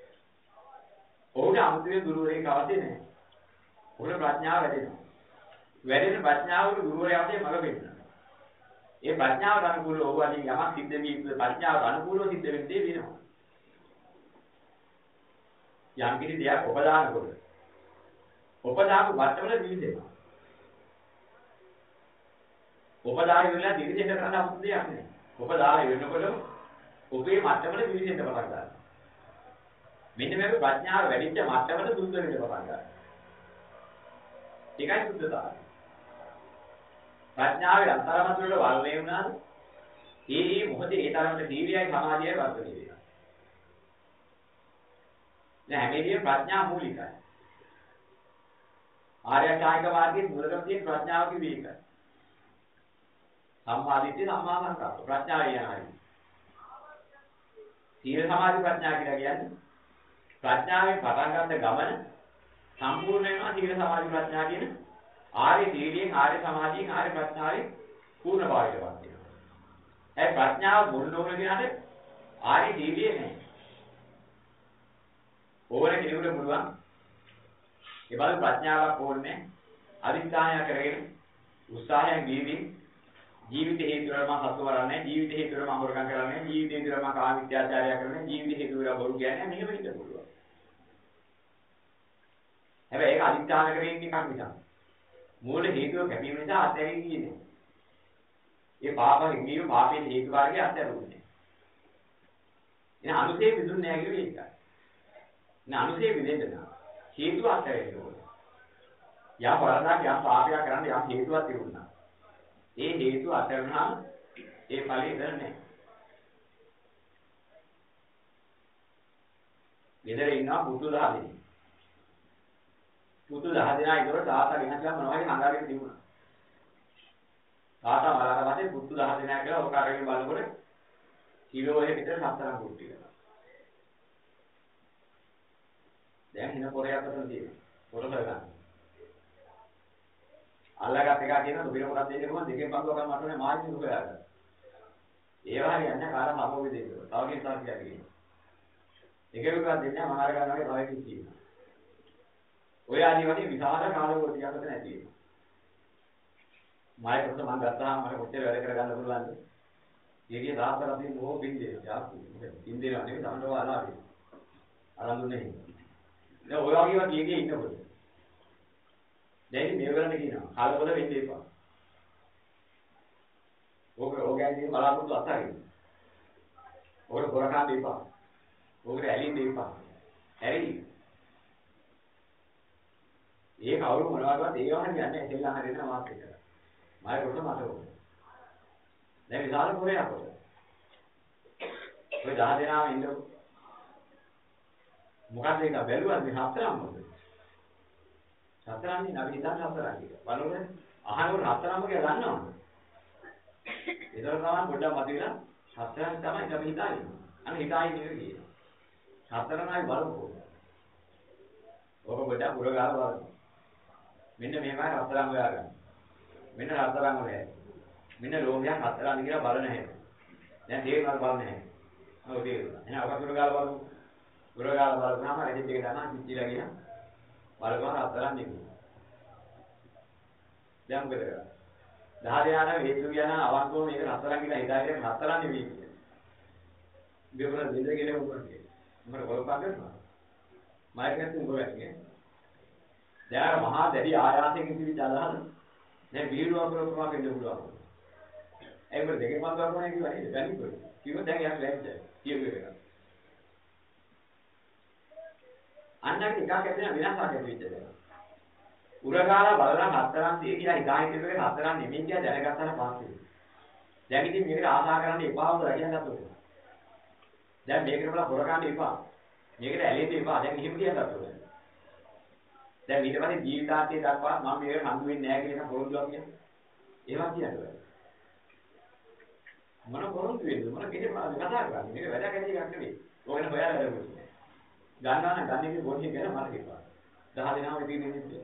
Speaker 1: ඔහුට අමුතුවේ ගුරුවරයෙක් අවශ්‍ය නැහැ. ඔහුට ප්‍රඥාව වැඩෙනවා. වැඩෙන ප්‍රඥාවල ගුරුවරයා අපේ මඟ පෙන්නනවා. ඒ ප්‍රඥාවට අනුකූලව ඕවාදී යමක් සිද්ධ වී ප්‍රඥාවට අනුකූලව සිද්ධ වෙන්නේ වෙනවා. යම් කිසි දෙයක් උපදානකොට උපදාපු වටවල දිවිදෙනවා. උපදාය වෙලා දිවිදෙන්න කරන්න අපුත් දෙයක් නෑ. උපදාය වෙනකොටම ඔබේ මට්ටමල දිවිදෙන්න පටන් ගන්නවා. මෙන්න මේක ප්‍රඥාව වැඩිච්ච මට්ටමල සුද්ධ වෙන්න පටන් ගන්නවා. ඒකයි සුද්ධතාවය. ප්‍රඥාවේ අන්තරමත් වලට වර්ණය වුණාද? ඒ මොහොතේ ඒ තරමට දීර්යයි සමාධියයි වර්ධනය වෙනවා. දැන් හැමදේම ප්‍රඥා මූලිකයි. ආර්ය අෂ්ටාංගික මාර්ගයේ මූලිකම තියෙන ප්‍රඥාව කිව්වේ ඒකයි. සම්මාදිට්ඨිය සම්මා සංකප්ප ප්‍රඥාව යනයි. සීල සමාධි ප්‍රඥා කියලා කියන්නේ ප්‍රඥාවෙන් පටන් ගන්න ගමන සම්පූර්ණ වෙනවා සීල සමාධි ප්‍රඥා කියන ආර්ය සීලයෙන් ආර්ය සමාධියෙන් ආර්ය ප්‍රඥාවෙන් පූර්ණ භාවයටපත් වෙනවා. ඒ ප්‍රඥාව මුල් නොවන කෙනාට ආර්ය සීලිය නැහැ. ඕන කෙනෙකුට පුළුවන් ඒ බල ප්‍රඥාවක් ඕනේ අදිස්ථානය කරගෙන උත්සාහයෙන් දීදී ජීවිත හේතු වල මම හසු කරන්නේ ජීවිත හේතු වල මම හොරකම් කරන්නේ ජීවිත හේතු වල මම කාම විත්‍යාචාරය කරන්නේ ජීවිත හේතු වල බොරු කියන්නේ මෙහෙම ඉන්න පුළුවන්. හැබැයි ඒක අදිස්ථාන කරගෙන ඉන්න එකක් නිසා මූල හේතුව කැපීම නිසා අත්හැරී ගියේ. ඒ පාපයේ හේතු කාර්යය අත්හැරුන්නේ. එන අනුසේ විදුන්නේ නැහැ කියන්නේ ඒකයි. අනුසේ විදෙන්න හේතුව අත්හැරෙන්න ඕනේ. යා වරදක් යා පාපයක් කරන්න යා හේතුවක් තිබුණා. ඒ හේතුව අත්හැරුණාම ඒ ඵලෙ ඉඳන්නේ. ගෙදර ඉන්නවා පුතු 10 දෙනෙක්. පුතු 10 දෙනා ඉදොර තාත්තා ගෙනච්චා මොනවයි හංගාගෙන තිබුණා. තාත්තා මරාට පස්සේ පුතු 10 දෙනා කියලා ඔක අරගෙන බලනකොට කිලෝ එක විතර සතරක් කුට්ටි කරනවා. දැන් හින පොරයක් අතට තියෙනවා. පොර කරගන්න. අල්ලගත් එක කියන දුබිර පොරක් දෙන්නේ කොහොමද දෙකෙන් බංගුව ගන්න මට නේ මාර්ගය දුක යාගන්න. ඒවා හරියන්නේ කාලා සමෝගෙ දෙන්නේ. තව කෙනෙක් තාක්ෂියක් කියනවා. එක එකක් දෙන්නේ මම අර ගන්නවා වගේ තව එකක් කියනවා. ඔය ආදි වශයෙන් විසාල කාලවලදී අපිට නැති වෙනවා. මායි කොට මම ගත්තාම මට කොච්චර වැඩ කරගන්න පුළුවන්ද? ඊගේ දාතර අපි මොහොත බින්දේ. යාපු. බින්දේනවා නෙවෙයි තමන්ව අලාවේ. අරන් දුන්නේ. දැන් ඔය වගේ වා කීකේ ඉන්නකොට. දැන් මේ වෙලන්න කියනවා. කාලවල වෙන්නේ එපා. ඕගෑදී බලාපොරොත්තු අත්හරින්න. ඕකට පොරකාන් දෙපා. ඕකට ඇලින් දෙපා. ඇරි. ඒක අවුරු මොනවාවත් ඒවා හරියන්නේ එතෙල්ලා හරියන මාත් එක. මායි කොට මට ඕනේ. දැන් විශාල පොරයක් කොට. ඔය 10 දෙනාම ඉන්නකො. මොකක්ද ඒක බැලුවද මේ හතරම මොකද? හතරන්නේ අපි හිතන්නේ හතරක් කියලා. බලන්න අහනකොට හතරම කියලා ගන්නවද? ඒතර තමයි පොඩ්ඩක් මතකලා හතරක් තමයි අපි හිතන්නේ. අන්න හිතයි නෙවෙයි. හතරමයි බලමු. ඔබ පොඩ්ඩක් පුර ගාලා බලන්න. මෙන්න මේවයි හතරම හොයාගන්න. මෙන්න හතරම හොයයි. මෙන්න ලෝභයන් හතරම කියලා බලන හැටි. දැන් තේරෙනවද බලන්න හැටි. ඔව් තේරුණා. එහෙනම් අප පුර ගාලා බලමු. පුර ගාලා බලපුවාම ඇදිත් එක තමයි පිටිලා ගියා. බලපුවාම හතරක් නෙමෙයි. දැන් මොකද කරන්නේ? 10 දෙනා හේතු කියන අවංකව මේක හතරක් කියලා හිතාගෙන හතරක් නෙමෙයි කියන්නේ. දෙවන දෙද කියලා උඹන්නේ. උඹට කොල්පා කරනවා. මායකත් උඹන්නේ. දැන් මහා දැඩි ආයාසයෙන් ඉතිවිච්ච අදහස දැන් වීරුව කරපුවා කියන්න පුළුවන්. ඒක දෙකෙන් මම කරපුවා කියනවා නේද? ගනිපොයි. කිව්ව දැන් යක් ලැබ්දයි. කියුවේ. අන්නක එකක් ඇතුලේ විනාශයක් ඇති වෙච්ච දේ. උරගාලා බලලා හතරක් tie කියලා හිතාගෙන ඉතින් හතරක් නෙමෙයි කියලා දැනගත්තාට පස්සේ. දැන් ඉතින් මේකට ආසා කරන්න එපා වුණා කියන්නත්. දැන් මේකට බලලා හොර ගන්න එපා. මේකට ඇලෙන්න එපා. දැන් එහෙම කියන්නත් ඕනේ. දැන් ඊට පස්සේ ජීවිතාන්තය දක්වා මම මේකට හම්බ වෙන්නේ නැහැ කියන පොරොන්දුවක් කියන්නේ. ඒවා කියන්නේ. මොන පොරොන්දු වෙන්නද? මොන කෙනෙක් කතා කරන්නේ? මේක වැඩ කැටි එකක් නෙවෙයි. ඔයගෙන හොයලා බලන්න. ගන්නවා නම් ගන්න එකේ බොන්නේ ගැන මට කියපන්. 10 දෙනාම ඉතින් ඉන්නේ.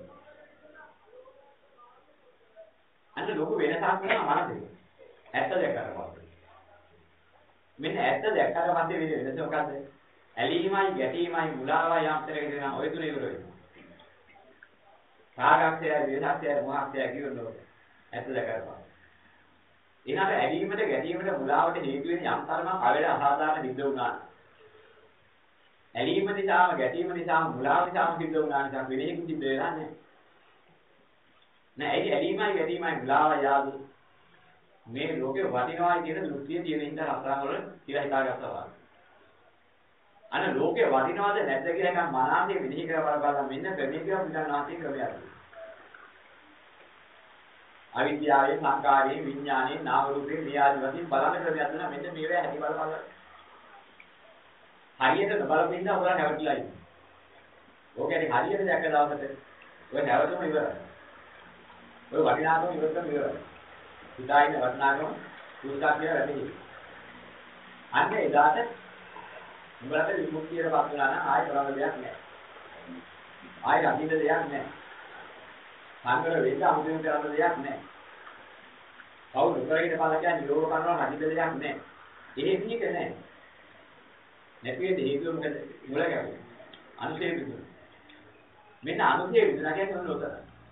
Speaker 1: අන්න ලොකු වෙනසක් වෙනවා මනසේ. ඇත්ත දැක්කම. මෙන්න ඇත්ත දැක්කට පස්සේ වෙන වෙනස මොකද්ද? ඇලීමයි ගැටීමයි මුලාවයි යම්තරේ දෙනා ඔය තුනේ ඉවර වෙනවා. රාගක්ෂය, වේදක්ෂය, මොහක්ෂය කියනකොට ඇත්ත දැක්කට පස්සේ. ඊනට ඇලීමට ගැටීමට මුලාවට හේතු වෙන යම් තරමක් අවේල අසාධාරණ සිද්ධ වුණා. ඇලීම නිසාම ගැටීම නිසාම මුලාව නිසාම සිද්ධ වුණා නිසා වෙලෙකින් සිද්ධ වෙලා නැහැ. නෑ ඒ ඇලීමයි ගැටීමයි මුලාවයි යාදු. මේ ලෝකේ වටිනවායි කියන දෘෂ්ටිය තියෙන හින්දා රත්තරන් වල කියලා හිතාගත්තා වගේ. අන්න ලෝකේ වටිනවද නැද්ද කියලා එක මනාවේ විනිශ්චය කරලා බලලා මෙන්න ක්‍රමයක විඥානාදී ක්‍රමයක්. අවිද්‍යාවේ සංකාරයේ විඥානයේ නාම රූපේ ක්‍රියාදී වශයෙන් බලන ක්‍රමයක් තුන මෙන්න මේවා හැටි බලපං. හරියට බලපින්න ඔයාලා නැවතිලා ඉන්නේ. ඕකේ හරියට දැක්ක දවසට ඔය නැවතුම ඉවරයි. ඔය වටිනාකම ඉවරටම ඉවරයි. හිතාගෙන වටිනාකම දුක්ඛ කියලා වැඩි. අන්න එදාට උඹලට විමුක්තියට පත් වෙනා නම් ආයෙ කරන්න දෙයක් නැහැ. ආයෙ අදින්න දෙයක් නැහැ. සංගර වෙන්න අමුතුවෙන් කරන්න දෙයක් නැහැ. කවුරු කරගෙන බලකියා නිරෝධ කරනවා අදින්න දෙයක් නැහැ. ඒ විදිහක නැහැ. නැති වෙන්නේ හේතුව මොකද? මුල ගැවෙන්නේ. අනුසේ විදුන. මෙන්න අනුසේ විදුන කියන්නේ මොනවද?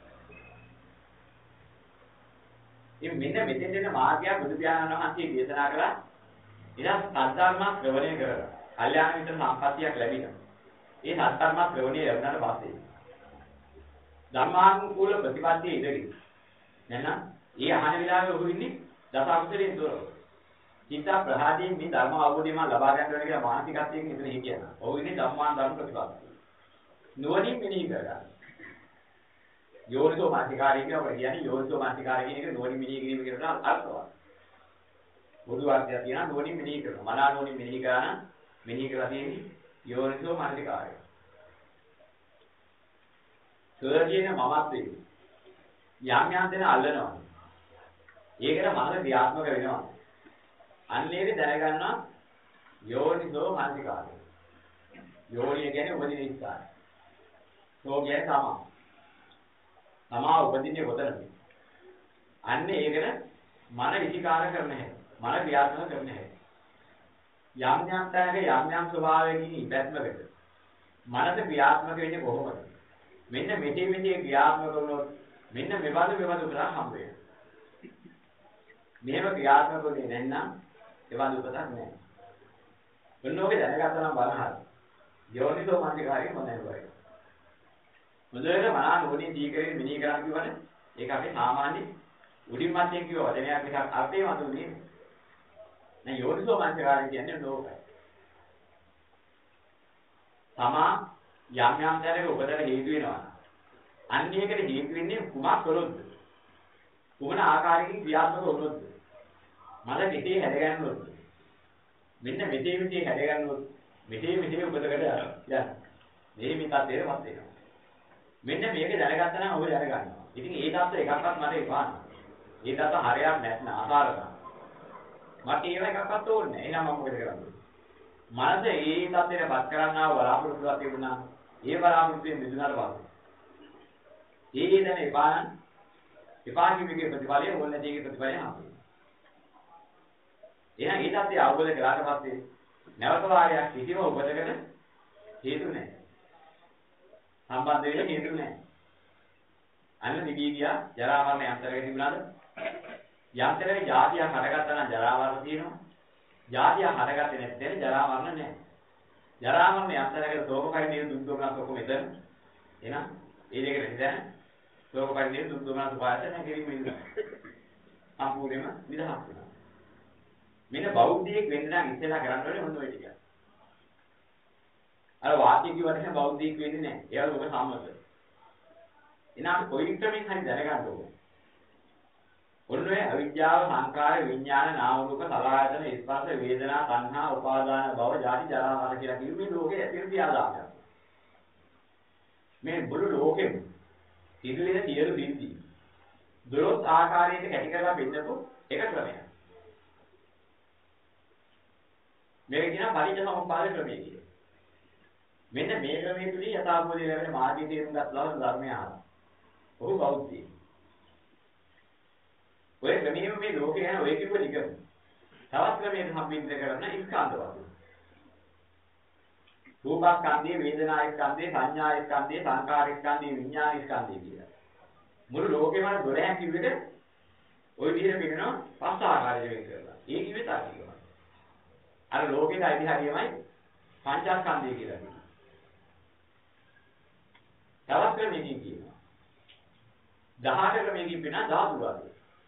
Speaker 1: මෙන්න මෙතෙන් දෙන මාර්ගය බුදු පියාණන් වහන්සේ දේශනා කළා. ඉතින් සද්ධර්ම ශ්‍රවණය කරලා කල්යාණ මිත්‍ර සම්පත්තියක් ලැබෙනවා. ඒ සද්ධර්ම ශ්‍රවණය ලැබුණාට පස්සේ ධර්මානුකූල ප්‍රතිපත්තිය ඉදිරි. නැත්නම් ඒ අහන වෙලාවේ ඔහු ඉන්නේ දස අකුසලෙන් තොරව. චිත්ත ප්‍රහාදයෙන් මේ ධර්ම අවබෝධය මම ලබා ගන්න ඕනේ කියලා මානසිකත්වයෙන් ඉතින් හිතියන. ඔහු ඉන්නේ ධම්මාන ධර්ම ප්‍රතිපත්තිය. නුවණින් මෙනෙහි කරගන්න. යෝනිසෝ මානසිකාරය කියලා කියන්නේ යෝනිසෝ මානසිකාරය කියන එක නුවණින් මෙනෙහි කිරීම කියලා අර්ථවත්. බුදු වර්ගය තියෙනවා නුවණින් මෙනෙහි කරනවා. මනා නුවණින් මෙනෙහි කරන මෙනෙහි කරලා තියෙන්නේ යෝනිසෝ මානසිකාරය. සෝදින මමත්වේ යම් යම් දෙන අල්ලනවා. ඒකට මනස ක්‍රියාත්මක වෙනවා. අන්නේක දැනගන්නවා යෝනිසෝ මානසිකාරය. යෝනිය කියන්නේ උපදින ස්ථානය. සෝ කියන්නේ තමා. තමා උපදින්නේ කොතනද? අන්නේ ඒකට මන විචාර කරන හැටි. මන ක්‍රියාත්මක කරන හැටි. යම් යම් තැනක යම් යම් ස්වභාවයකින් ඉපැත්මකට මනස ක්‍රියාත්මක වෙන්නේ කොහොමද? මෙන්න මෙතේ ක්‍රියාත්මක කරනොත් මෙන්න මෙවඳු කරා හම්බ වෙනවා. මේව ක්‍රියාත්මක වෙන්නේ නැත්නම් එවඳු උපතක් නැහැ. මොනෝගේ දැනගත්තා නම් බලහන්. යෝනිසෝ මානසිකාරය මොනවද වෙන්නේ? මුදේට මනා නෝනින් දීකරේ මිනී කරන් කියවනේ ඒක අපි සාමාන්‍ය උඩින් මැත්තේ කියව වචනයක් එකක් අර්ථේ වතුනේ. දැන් යෝනිසෝ මානසිකාරය කියන්නේ ලෝකයි. තමා යම් යම් දැනක උපදට හේතු වෙනවා. අන්න ඒකට හේතු වෙන්නේ කුමක් කළොත්ද? කුමන ආකාරයකින් ක්‍රියාත්මක වුණොත්ද? මල මෙතේ හැදගන්නොත්. මෙන්න මෙතේ හැදගන්නොත් මෙතේ උපදකට යනවා. මේ මිතත් දෙරපත් වෙනවා. මෙන්න මේක දැනගත්තා නම් ඔබ දැනගන්නවා. ඉතින් ඒ தත්ත්ව එකක්වත් මට එපා නෑ. ඒ தත්ත්ව හරයක් නැත්නම් අසාරකම්. මට ඒව එකක්වත් ඕනේ නෑ. එහෙනම් මම මොකද කරන්නේ? මනස ඒ தත්ත්වයටපත් කරන්නා වූ බලාපොරොත්තුවක් තිබුණා. ඒ බලාපොරොත්තුෙන් මිදුණාට පස්සේ ඒ දැන එපා නම් එපා කිව්වේ ප්‍රතිඵලය ඕනේ නැති එකේ ප්‍රතිඵලය හම්බෙනවා. එහෙනම් ඒ தත්ත්වය අවබෝධ කරාට පස්සේ නැවත වාරයක් කිසිම උපදකට හේතු නැහැ. සම්බන්ධ වෙන්න හේතු නැහැ. අන්න දිවි ගියා ජරා මරණ යන්ත්‍රයක තිබුණාද? යන්ත්‍රයේ જાතියක් හටගත්තා නම් ජරා මරණ තියෙනවා. જાතියක් හටගත්තේ නැත්නම් ජරා මරණ නැහැ. ජරා මරණ යන්ත්‍රයක තෝක පරිණිය දුක් දුමනස් ඔක්කොම එතන. එහෙනම් ඒ දෙක නැතිද? තෝක පරිණිය දුක් දුමනස් පායත නැගෙමින් ඉන්නවා. සම්පූර්ණයෙන්ම නිදහස් වෙනවා. මෙන්න බෞද්ධයෙක් වෙන්න නම් ඉස්සෙල්ලා කරන්න ඕනේ මොන ඔය ටික. අර වාක්‍ය කිව්වට බෞද්ධයෙක් වෙන්නේ නැහැ. ඒවල ඔබ සම්මත. එනම් කොයි ක්‍රමෙන් හරි දැනගන්න ඕනේ. ඔන්නේ අවිද්‍යාව, සංකාර, විඥාන, නාම රූප, සලආයතන, ස්පර්ශ, වේදනා, සංහා, උපාදාන, භව, ජාති, ජරා, මරණ කියලා කිව්වේ ලෝකයේ ඇතිවෙන ක්‍රියාදාමයක්. මේ මුළු ලෝකෙම ඉදිරියේ සියලු බින්දි 12 ආකාරයකට කැටි කරලා බෙදපු එක ක්‍රමයක්. මේක කියන පරිච්ඡේදසමුප්පාද ක්‍රමය කියලා. මෙන්න මේ ක්‍රමයේ තුලින් යථාභූතය ලැබෙන මාර්ගය තේරුම් ගත්තා නම් ධර්මය අහනවා. ඔහු බෞද්ධයෙක්. ඔය ක්‍රමයේ මේ ලෝකේ යන ඔය කිව්ව නිකම්. තවත් ක්‍රමයකට සම්බන්ධ කරන ස්කන්ධ වශයෙන්. රූපස්කන්ධය, වේදනාස්කන්ධය, සංඥාස්කන්ධය, සංකාරස්කන්ධය, විඥානස්කන්ධය කියලා. මුළු ලෝකෙම 12ක් කිව්වෙද ওই විදිහට පිළිනවා පස් ආකාරයෙන් වෙන් කරලා. ඒ කිව්වේ තාර්කිකව. අර ලෝකෙට අයිති හරියමයි පංචස්කන්ධය කියලා කියනවා. තවත් ක්‍රමයකින් කියනවා. 18 ක්‍රමයකින් වෙන ධාතු වාදය.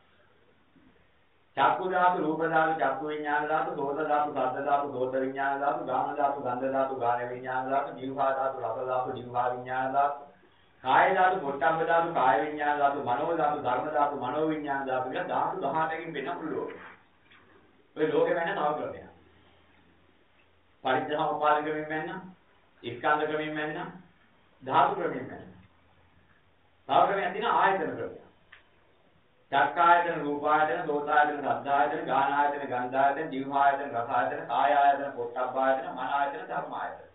Speaker 1: චක්කු ධාතු, රූප ධාතු, චක්කු විඥාන ධාතු, සෝත ධාතු, ශබ්ද ධාතු, සෝත විඥාන ධාතු, ගාන ධාතු, ගන්ධ ධාතු, ගාන විඥාන ධාතු, ජීවහා ධාතු, රස ධාතු, ජීවහා විඥාන ධාතු, කාය ධාතු, පොට්ටබ්බ ධාතු, කාය විඥාන ධාතු, මනෝ ධාතු, ධර්ම ධාතු, මනෝ විඥාන ධාතු කියලා ධාතු 18කින් වෙන පුළුවන්. ඔය ලෝකෙ වෙන තව ක්‍රමයක්. පරිච්ඡේදෝපාද ක්‍රමයෙන් වෙන්න, ස්කන්ධ ක්‍රමයෙන් වෙන්න, ධාතු ක්‍රමයෙන් වෙන්න. තව ක්‍රමයක් තියෙනවා ආයතන ක්‍රමය. චක්කායතන, රූපායතන, සෝතායතන, සද්ධායතන, ගානායතන, ගන්ධායතන, ජීවහායතන, රසායතන, කායායතන, පොට්ටබ්බායතන, මනායතන, ධර්මායතන.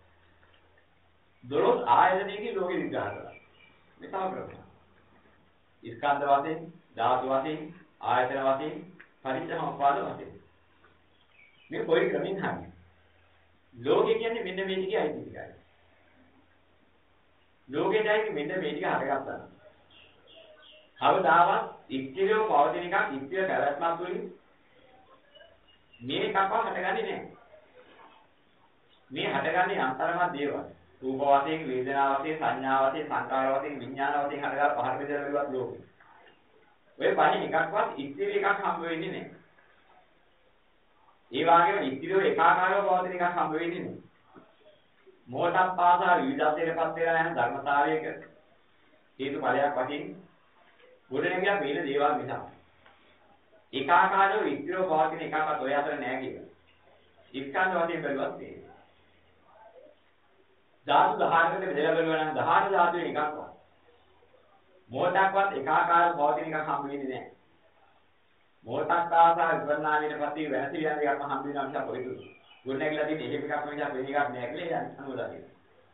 Speaker 1: 12 ආයතනයකින් ලෝකෙ විග්‍රහ කරනවා. මේ තව ක්‍රමයක්. ස්කන්ධ වශයෙන්, ධාතු වශයෙන්, ආයතන වශයෙන්, පරිච්ඡේදෝපාද වශයෙන්. මේ කොයි ක්‍රමෙන් හරියි. ලෝකෙ කියන්නේ මෙන්න මේ ටිකයි අයිති ටිකයි. ලෝකෙටයි මෙන්න මේ ටික හරගත්තා. කවදාවත් ඉක්තිරෝ පවතින එකක් ඉක්තිර පැවැත්මක් තුලින් මේ එකක්වත් හටගන්නේ නැහැ. මේ හටගන්නේ අන්තරමත් දේවල්. රූප වශයෙන්, වේදනා වශයෙන්, සංඥා වශයෙන්, සංකාර වශයෙන්, විඥාන වශයෙන් හටගලා පහර බෙදලා බලවත් ලෝකෙ. ඔය පහේ එකක්වත් ඉක්තිර එකක් හම්බ වෙන්නේ නැහැ. ඒ වගේම ඉක්තිරෝ ඒකාකාරව පවතින එකක් හම්බ වෙන්නේ නැහැ. මොහොතක් පාසා විවිධත්වයටපත් වෙලා යන ධර්මතාවයක හේතු ඵලයක් වශයෙන් ගොඩනැගිලා මේන දේවල් නිසා ඒකාකාරව ඉක්තිරෝ පවතින එකක්වත් ඔය අතර නැහැ කියලා. ස්කන්ධ වශයෙන් බැලුවත් මේ ධාතු 18කට බෙදලා බලනවා නම් 18 ධාතුවේ එකක්වත් මොහොතක්වත් ඒකාකාරව පවතින එකක් හම්බ වෙන්නේ නැහැ. මොහොතක් ආසා විපර්ණාමයටපත් වී වෙනස වියන එකක්ම හම්බ වෙනවා නිසා පොයිතු. ගොඩනැගිලා තියෙන එහෙම එකක් නිසා වෙන එකක් නැහැ කියලා අනුලා තියෙනවා.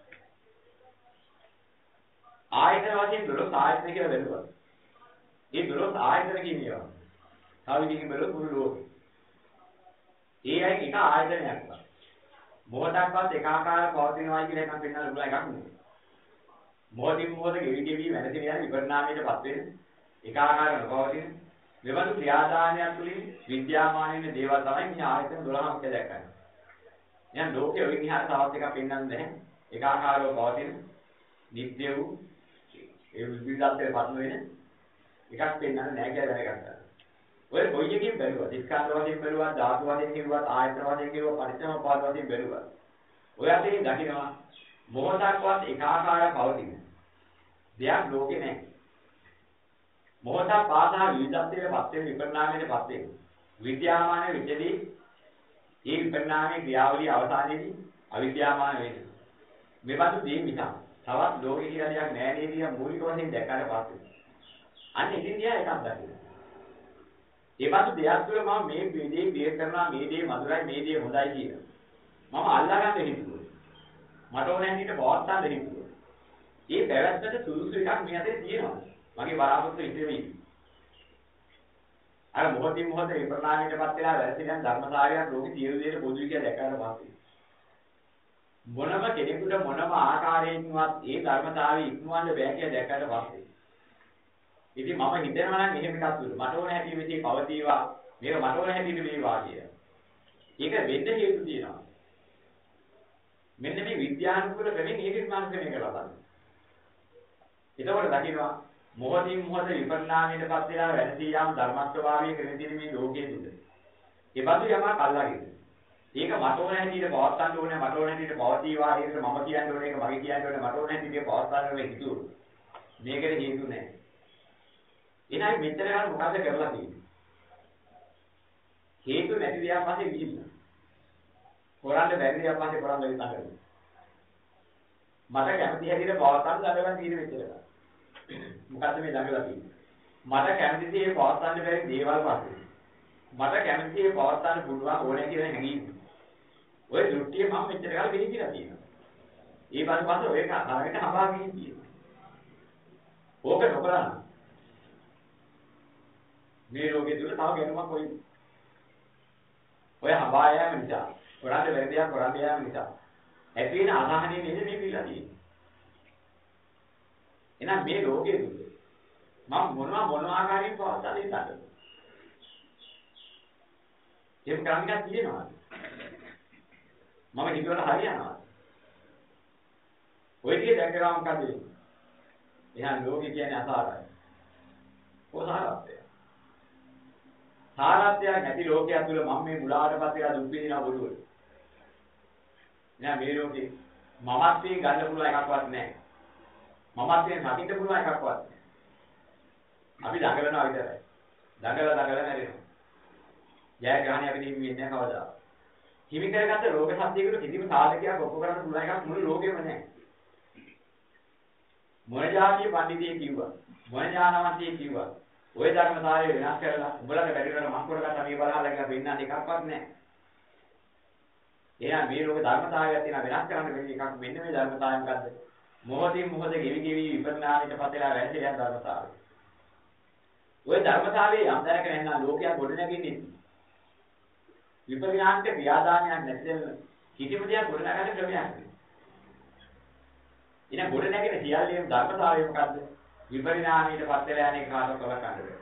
Speaker 1: ආයතන වශයෙන් 12 ආයතන කියලා බැලුවා. ඒ 12 ආයතන කියනවා. තව විදිහකින් බැලුවොත් මුළු ලෝකෙ. ඒ අය එක ආයතනයක් වගේ. මොහොතක්වත් ඒකාකාරව පවතිනවායි කියලා එකක් පෙන්වන්න පුළුවන් එකක් නෙවෙයි. මොහොතින් මොහොත ගෙවි වෙනස වියන විපර්ණාමයටපත් වෙන ඒකාකාරව පවතින මෙවඳු ක්‍රියාදානයක් තුළින් විද්‍යාමාන වෙන දේවල් තමයි මේ ආයතන 12ක් කියලා දැක්කන්නේ. එහෙනම් ලෝකයේ ඔය විදිහට තවත් එකක් පෙන්වන්න නැහැ. ඒකාකාරව පවතින නිත්‍ය වූ ඒ විවිධත්වයට පත්ම වෙන එකක් පෙන්වන්න නැහැ කියලා දැනගත්තා. ඔය කොයි එකකින් බැලුවා? ස්කන්ධ වශයෙන් බැලුවා, ධාතු වශයෙන් බැලුවා, ආයතන වශයෙන් බැලුවා, පරිච්ඡේදෝපාද වශයෙන් බැලුවා. ඔය අතරින් දකින්නවා මොහොතක්වත් ඒකාකාරව පවතින දෙයක් ලෝකේ නැහැ. මොහොතක් පාසා විවිධත්වයටපත් වෙන විපර්ණාමයටපත් වෙන විද්‍යාමාන විචදී ඒ විපර්ණාමයේ ක්‍රියාවලිය අවසානයේදී අවිද්‍යාමාන වෙනවා. මෙබඳු දේ නිසා තවත් ලෝකේ කියලා දෙයක් නැහැ නේද කියලා මූලික වශයෙන් දැක්කට පස්සේ අන්න ඉතින් දිහා එකක් දකින්න. ඒ බඳු දෙයක් තුළ මම මේ දේ බිය කරනවා, මේ දේ මధుරයි, මේ දේ හොඳයි කියලා. මම අල්ලාගන්න හිතුවා. මට ඕන හැටියට පවත්තන්න හිතුවා. මේ පැවැත්මට සුදුසු එකක් මේ අතේ තියෙනවා. මගේ බලාපොරොත්තු ඉතිරෙවි. අර මොහොතින් මොහොත විපර්ණාමයටපත් වෙලා වැරදිලා ධර්මතාවයක් ලෝකෙ සියලු දේට පොදුයි කියලා දැක්කට පස්සේ මොනම කෙනෙකුට මොනම ආකාරයකින්වත් ඒ ධර්මතාවය ඉක්මවන්න බෑ කියලා දැක්කට පස්සේ ඉතින් මම හිතනවා නම් එහෙම එකක් දුන්න මට ඕන හැටි විදිහේ පවතිවා මේක මට ඕන හැටියට වේවා කියලා. ඒක වෙන්න හේතු තියෙනවා. මෙන්න මේ විද්‍යානුකූල ක්‍රමෙන් ඒකෙත් මම ක්‍රමයක ලබන්නේ. එතකොට දකින්නවා මොහොතින් මොහොත විපර්ණාමයටපත් වෙලා වැරදි යාම ධර්මස්වභාවයේ ක්‍රම තියෙන මේ ලෝකයේ තුල. ඒ බඳු යමක් අල්ලාගෙන. ඒක මට ඕන හැටියට පවත්වන්න ඕනේ, මට ඕන හැටියට පවතිවා, ඒකට මම කියන්න ඕනේ, ඒක මගේ කියන්න ඕනේ, මට ඕන හැටියට පවත්වන්න ඕනේ හිතුවොත්. මේකට හේතු නැහැ. එනයි මෙතන ගන්න මොකද්ද කරලා තියෙන්නේ? හේතු නැති දෙයක් පස්සේ ගිහිල්ලා. හොරන්න බැරි දෙයක් පස්සේ කරන්න විතරයි. මට කැමති හැටියට පවත්වන්න ළඟම තියෙන මෙච්චරයි. මොකද්ද මේ ළඟලා තියෙන්නේ? මට කැමති දේ පවත්වන්න බැරි දේවල් පස්සේ. මට කැමති දේ පවත්වන්න පුළුවන් ඕනේ කියලා හැඟීම. ඔය දෘෂ්ටිය මම මෙච්චර කාලෙ වෙලිලා තියෙනවා. ඒ පස්සේ ඔය කාරණේට හඹා ගිහින් තියෙනවා. ඕක නොකරන මේ රෝගේ තුල තව ගැනුමක් කොයි. ඔය හඹා යෑම නිසා, කරාට වැරදියක් කරන්න යෑම නිසා ඇති වෙන අසහනිය නේද මේ පිළිලා තියෙන්නේ. එහෙනම් මේ රෝගේ තුල මම මොනවා ආකාරයෙන් පවත්වාද ඉන්නද? එහෙම කරන්න එකක් තියෙනවා. මම හිතුවට හරියනවා. ඔය ටික දැක්ක ගමන් මොකද වෙන්නේ? එහෙනම් ලෝකේ කියන්නේ අසාරයි. කොහොසාරත්වය? සාරත්වයක් නැති ලෝකයක් තුළ මම මේ මුලාවටපත් වෙලා දුක් විඳිනා බොරුවල. නෑ මේ ලෝකේ මමත්වයෙන් ගන්න පුළුවන් එකක්වත් නැහැ. මමත්වයෙන් රකින්න පුළුවන් එකක්වත් නැහැ. අපි දඟලනවා විතරයි. දඟල නැරෙනවා. ජයග්‍රහණය අපිට හිමි වෙන්නේ නැහැ කවදා. හිමි කරගත්ත ලෝක සත්‍යයකට කිසිම සාධකයක් ඔප්පු කරන්න පුළුවන් එකක් මුළු ලෝකෙම නැහැ. මොන જાතිය පඬිතිය කිව්වා. මොන ඥානවන්තයෙක් කිව්වා. ওই ධර්මතාවය වෙනස් කරලා උඹලට වැඩි කරලා මං කරගත්ත මේ බලහලා කියලා පෙන්නන්න එකක්වත් නැහැ. එහෙනම් මේ ලෝක ධර්මතාවයක් තියෙනවා වෙනස් කරන්න බැරි එකක් මෙන්න මේ ධර්මතාවය මොකද්ද? මොහොතින් මොහොත ගෙවි විපරිණාමයට පතලා වැටෙන යන ධර්මතාවය. ওই ධර්මතාවයේ යම් දැනක නැත්නම් ලෝකයක් ගොඩ නැගින්නේ විපරිණාමක ක්‍රියාදාමයක් නැතිව කිසිම දෙයක් ගොඩ නගන්න ක්‍රමයක් නෑ. ඉතින් ගොඩ නැගෙන සියල්ලේම ධර්මතාවය මොකද්ද? විපරිණාමයට පත් වෙලා යන කාටවත් කලකන්නේ නැහැ.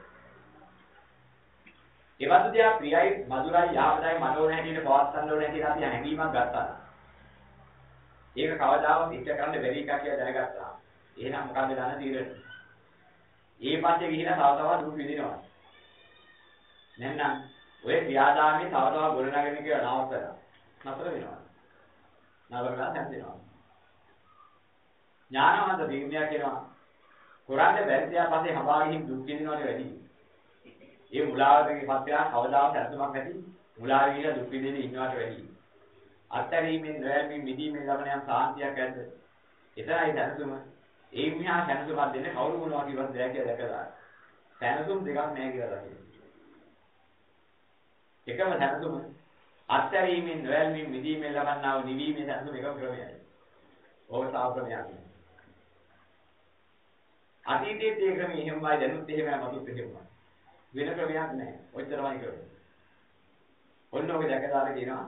Speaker 1: ඒ වගේ ප්‍රියයි මధుරයි යාපදයි මනෝන හැටියට පවත්වන්න ඕනේ කියලා අපි හැඟීමක් ගත්තා. ඒක කවදාවත් ඉෂ්ට කරන්න බැරි එකක් කියලා දැනගත්තා. එහෙනම් මොකද ගන්න තීරණය? ඒ පස්සේ ගිහිලා තව තවත් දුක් විඳිනවා. නැත්නම් ඔය ක්‍රියාදාමයේ තව තවත් ගොඩනගගෙන කියලා නවත්තලා නතර වෙනවා. නවරලා හැදෙනවා. ඥානවන්ත දීර්ණයක් කියනවා. කොරන්න බැරි තියා පස්සේ හඹා ගිහින් දුක් විඳිනවට වැඩි. ඒ මුලාවටගේ පස්සෙලා කවදාවත් අර්ථමක් නැති මුලාවේ ගිහිලා දුක් විඳින්න ඉන්නවට වැඩි. අත්තරීමෙන් නොයල්මින් මිදීමෙන් ලබන යම් සාන්තියක් ඇද්ද? එතරයි දැනතුම. ඒ මිහා දැනතුමක් දෙන්නේ කවුරු මොනවා කිව්වත් දෙයක් කියලා දැකලා. දැනතුම් දෙකක් නැහැ කියලා දකින්න. එකම දැනතුම අත්තරීමෙන් නොයල්මින් මිදීමෙන් ලබන්නා වූ නිවීමේ දැනතුම එකම ක්‍රමයයි. ඕක සාප්‍රමයක්. අතීතයේ තේ ක්‍රමයේ එහෙමයි දැනුත් එහෙමයි මතුත් එහෙමයි. වෙන ක්‍රමයක් නැහැ. ඔච්චරමයි කරන්නේ. ඔන්න ඔක දැකලා කියනවා.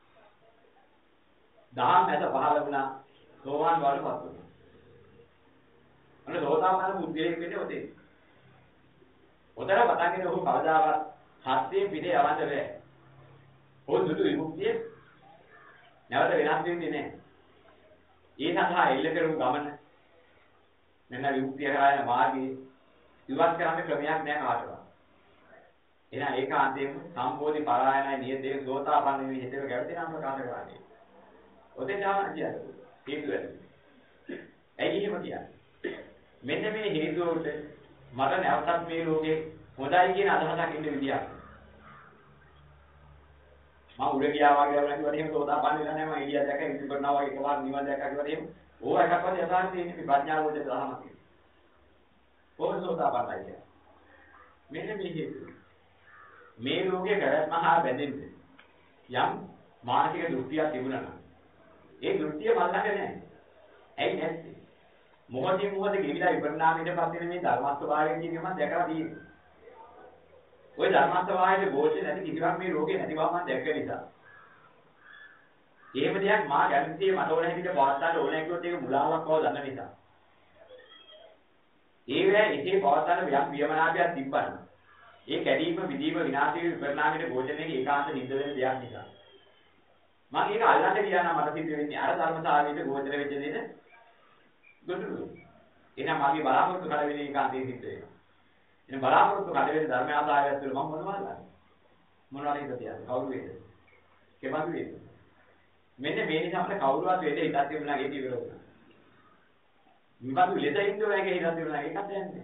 Speaker 1: දහම් ඇස පහළ වුණා සෝවාන් වඩපත් වුණා. අන්න සෝතාපන්න බුද්ධිලෙක් වෙන්නේ ඔතේ. ඔතන පටන්ගෙන ඔහු කවදාවත් හත්යෙන් පිටේ යවන්න බෑ. ඔහු දුටු විමුක්තිය නැවත වෙනස් වෙන්නේ නැහැ. ඒ සඳහා එල්ල කරමු ගමන. මෙන්න විමුක්තිය කරා යන මාර්ගයේ ඉවත් කරන්න ක්‍රමයක් නැහැ කාටවත්. එහෙනම් ඒකාන්තයෙන්ම සම්බෝධි පරායනයි නියතේ සෝතාපන්න වී හිතේ ගැවතෙනාම ප්‍රකාශ කරන්නේ. ඔතේ ඥාන කියන්නේ හේතුවයි. ඇයි එහෙම කියන්නේ? මෙන්න මේ හේතුවට මට නැවතත් මේ ලෝකේ හොඳයි කියන අදහසක් ඉන්න විදියක්. මම උඩ ගියා වගේ වුණා කිව්වට එහෙම සෝතාපන්න වෙලා නැහැ. මම එළිය දැක්ක ඉති කරනවා වගේ එකපාර නිවන් දැක්කා කිව්වට එහෙම ඕව එකක්වත් යථාර්ථයේ ඉන්නේ ප්‍රඥාව වලට දහමක්. කොහොමද සෝතාපන්නයි කියන්නේ? මෙන්න මේ හේතුව. මේ ලෝකේ පැවැත්ම හා බැඳෙන්නේ යම් මානසික දෘෂ්ටියක් තිබුණා නම් ඒ දෘෂ්ටිය මල්ලක නැහැ. ඇයි නැත්තේ? මොහොතින් මොහොත ගෙවිලා විපරිණාමයට පත් වෙන මේ ධර්ම ස්වභාවය කියන එක මම දැකලා තියෙනවා. ওই ධර්ම ස්වභාවයේ ගෝචර නැති කිසිවක් මේ ලෝකේ නැති බව මම දැක්ක නිසා. එහෙම දෙයක් මා ගැලන්තියේ මට ඕන හැටියට පවත්වාට ඕනේ කිව්වොත් ඒක මුලාවක් බව දන්න නිසා. ඒ වෙලාවේ ඉතේ පවත්වාට යම් වියමනාපයක් තිබ්බනම් ඒ කැඩීම විදීම විනාශය විපරිණාමයට ගෝචරණයේ ඒකාන්ත නිද්ද වෙන දෙයක් නිසා. මම ඒක අල්ලන්න ගියා නම් මට සිද්ධ වෙන්නේ අර ධර්මතාවයේ ගෝචර වෙච්ච දෙන දුටුරු. එහෙනම් මගේ බලාපොරොත්තු කඩ වෙන ඒකාන්තයෙන් සිද්ධ වෙනවා. එන බලාපොරොත්තු කඩ වෙන ධර්ම ආදායය තුළ මම මොනවද කරන්නේ? මොනවද හිතතියද? කවුරු වේද? කෙබඳු වේද? මෙන්න මේ නිසා අපිට කවුරුවත් වෙන්නේ හිතක් තිබුණා ඒක ඉවර වුණා. විපතු ලෙස ඉන්න ඕනේ කියලා හිතක් තිබුණා ඒකත් දැන්නේ.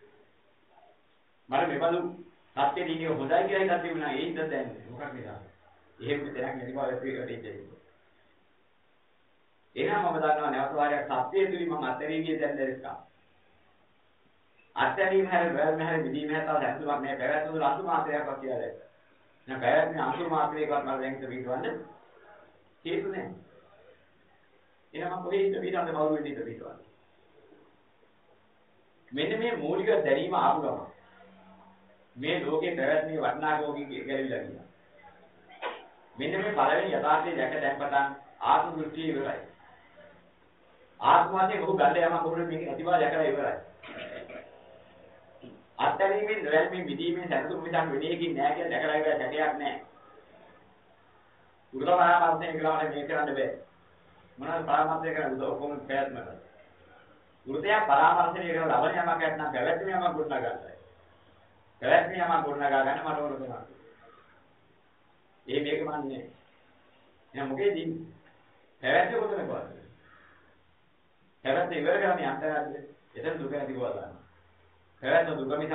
Speaker 1: මම මෙබඳු සත්‍ය දිනේ හොඳයි කියලා හිතක් තිබුණා ඒ හිතත් දැන්නේ. මොකක්ද නිසා? එහෙම දෙයක් නැති බව ඇත්තට ඉතින්. එහෙනම් මම දන්නවා නැවත වාරයක් සත්‍යය තුලින් මම අත්හැරීමේ දැන් දැක්කා. අත්හැරීම හැර වැල් මහැර විදීම හැර තව දැක්තුමක් නෑ පැවැත්ම තුල අසු මාත්‍රයක්වත් කියලා දැක්කා. එහෙනම් පැවැත්මේ අසු මාත්‍රයකවත් මම දැන් හිතවිවන්න හේතු නෑ. එහෙනම් මම කොහේ හිතවිවන්න කවුරු වෙන්නේ හිතවිවන්න. මෙන්න මේ මූලික දැනීම ආපු ගමන් මේ ලෝකේ පැවැත්මේ වටිනාකමකින් ගැලවිලා ගියා. මෙන්න මේ පළවෙනි යථාර්ථයේ දැක දැන්පතන් ආත්ම දෘෂ්ටිය ඉවරයි. ආත්ම වශයෙන් ඔහු ගන්න යම කොහොමද මේක නැති බව දැකලා ඉවරයි. අත්හැරීමෙන් නොයල්මින් විදීමෙන් සැනසුම් මිසක් වෙන්නේ කින් නෑ කියලා දැකලා ඉවරයි සැකයක් නෑ. උඩ පරාමර්ශය කියලා මට මේ කරන්න බෑ. මොනවද පරාමර්ශය කරන්නේ ඔක්කොම ප්‍රයත්න කරා. වෘතය පරාමර්ශණය කරන ලබන යමක් නැත්නම් පැවැත්ම යමක් ගොඩනගා ගන්නයි. පැවැත්ම යමක් ගොඩනගා ගන්න මට ඕන දෙයක්. මේක මන්නේ. එහෙනම් මොකේද ඉන්නේ? පැවැත්ම කොතනද කොහොමද? පැවැත්ම ඉවර කරන්නේ අන්තරාද්ද? එතන දුක නැති බව ගන්න. පැවැත්ම දුක මිසක්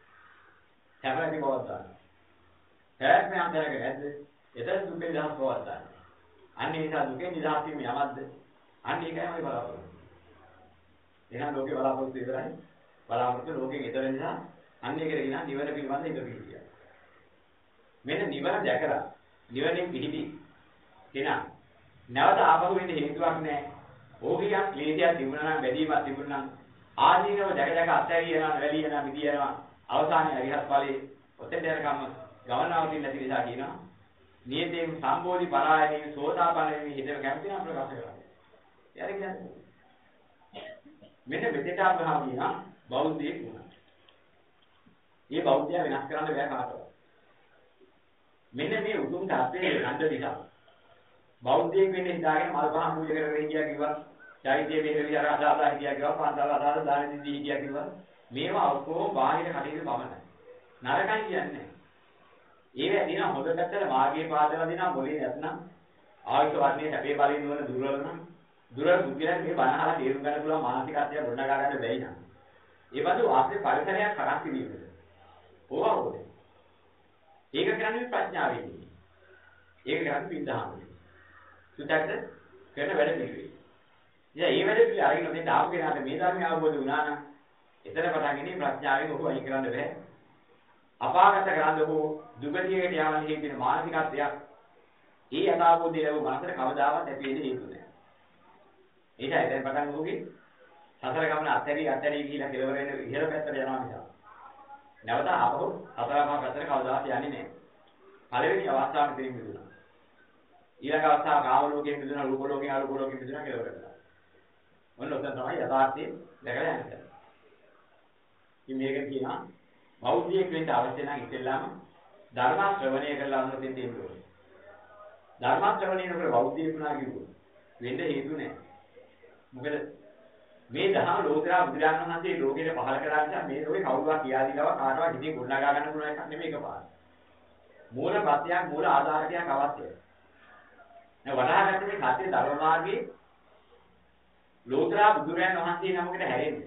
Speaker 1: සැප නැති බව ගන්න. පැවැත්ම අන්තරාග නැද්ද? එතන දුකේ නිදහස් බව ගන්න. අන්න ඒ නිසා දුකේ නිදහස් වීම යමක්ද? අන්න ඒකයි මම බලාපොරොත්තු. එහෙනම් ලෝකේ බලාපොරොත්තු ඉවරයි. බලාපොරොත්තු ලෝකෙන් ඈතර නිසා අන්න ඒකට කියනවා නිවන පිළිබඳ ඉඳ පිළිගිය. මෙන්න නිවන දැකලා නිවනේ පිහිටි කෙනා නැවත ආපහු වෙන්න හේතුවක් නැහැ. ඕකියක් ක්ලේශයක් තිබුණා නම් බැඳීමක් තිබුණා නම් ආදීනව දැක දැක අත්හැරී යනවා වැළී යනවා මිදී යනවා අවසානයේ අරිහත් ඵලයේ ඔතෙන් යනකම් ගමනාවකින් නැති නිසා කියනවා නියතයෙන් සම්බෝධි පරායනයේ සෝතාපන්නයේ හිතව කැමති නම් ප්‍රකාශ කරනවා. යාර කියන්නේ මෙන්න මෙතෙට අබ්‍රහම් කියනවා බෞද්ධයෙක් වුණා. මේ බෞද්ධය වෙනස් කරන්න බෑ කාටවත්. මෙන්න මේ උතුම් තාත්තේ නන්ද නිසා බෞද්ධයෙක් වෙන්න හිතාගෙන මල් පහන් පූජා කරගෙන හිටියා කිව්වා. චෛත්‍ය විහෙර විහාර අදාලා හිටියා කිව්වා. පන්සල් අදාලා දාන දීදී හිටියා කිව්වා. මේවා ඔක්කොම බාහිර කටයුතු බමනයි. නරකයි කියන්නේ. ඒව දින හොඳ පැත්තට මාර්ගයේ පාදලා දිනා මොලේ නැත්නම් ආයුෂ වර්ණයේ හැපේ බලින් වල දුර්වල නම් දුර්වල බුද්ධියෙන් මේ බණහලා තේරුම් ගන්න පුළුවන් මානසිකත්වය ගොඩනගා ගන්න බැයි නම් ඒ බඳු වාස්තේ පරිසරයක් කරක් කිරීමද ඕවා ඕනේ. ඒක කරන්නේ ප්‍රඥාවෙන්. ඒක කරන්නේ පින්දහමෙන්. සුතක්ද කරන වැඩ පිළිවෙල. ඉතින් මේ වැඩ පිළිවෙල අරගෙන මේ දාපු කෙනාට මේ ධර්මය අවබෝධ වුණා නම් එතන පටන් ඉන්නේ ප්‍රඥාවෙන් ඔහු අයින් කරන්න බෑ. අපාගත කරන්න ඔහු දුගතියකට යවන හේතුන මානසිකත්වයක් ඒ යථාභූතය ලැබු මනසට කවදාවත් ඇති වෙන්නේ හේතු නෑ. ඒකයි දැන් පටන් ඔහුගේ සතර ගමන අත්හැරී ගිහිලා කෙලවර වෙන ඉහළ පැත්තට යනවා නිසා. නැවත ආපහු හතරමහා පැත්තට කවදාවත් යන්නේ නෑ. පළවෙනි අවස්ථාවේ තේරුම් ගන්නවා. ඊළඟ අවස්ථාව කාම ලෝකයෙන් මිදුණා රූප ලෝකයෙන් අරූප ලෝකයෙන් මිදුණා කියලා කරනවා. මොන ඔතන තමයි යථාර්ථයේ දැකලා යන්නේ. ඉතින් මේක කියනවා බෞද්ධයෙක් වෙන්න අවශ්‍ය නම් ඉතින්ලාම ධර්ම ශ්‍රවණය කරලා අනුමතින් දෙන්න ඕනේ. ධර්ම ශ්‍රවණය කරලා බෞද්ධයෙක් වුණා කිව්වොත් වෙන්න හේතු නැහැ. මොකද මේ දහම ලෝකරා බුදුරජාණන් වහන්සේ ලෝකෙට පහල කරා නිසා මේ ලෝකේ කවුරුවා කියා දිනව කාටවත් හිතේ ගොඩනගා ගන්න පුළුවන් එකක් නෙමෙයි එකපාරට. මූල ප්‍රත්‍යක් මූල ආධාරකයක් අවශ්‍යයි. දැන් වඩාගත්තේ මේ සත්‍ය ධර්ම මාර්ගයේ ලෝකරා බුදුරජාණන් වහන්සේ නමකට හැරෙන්නේ.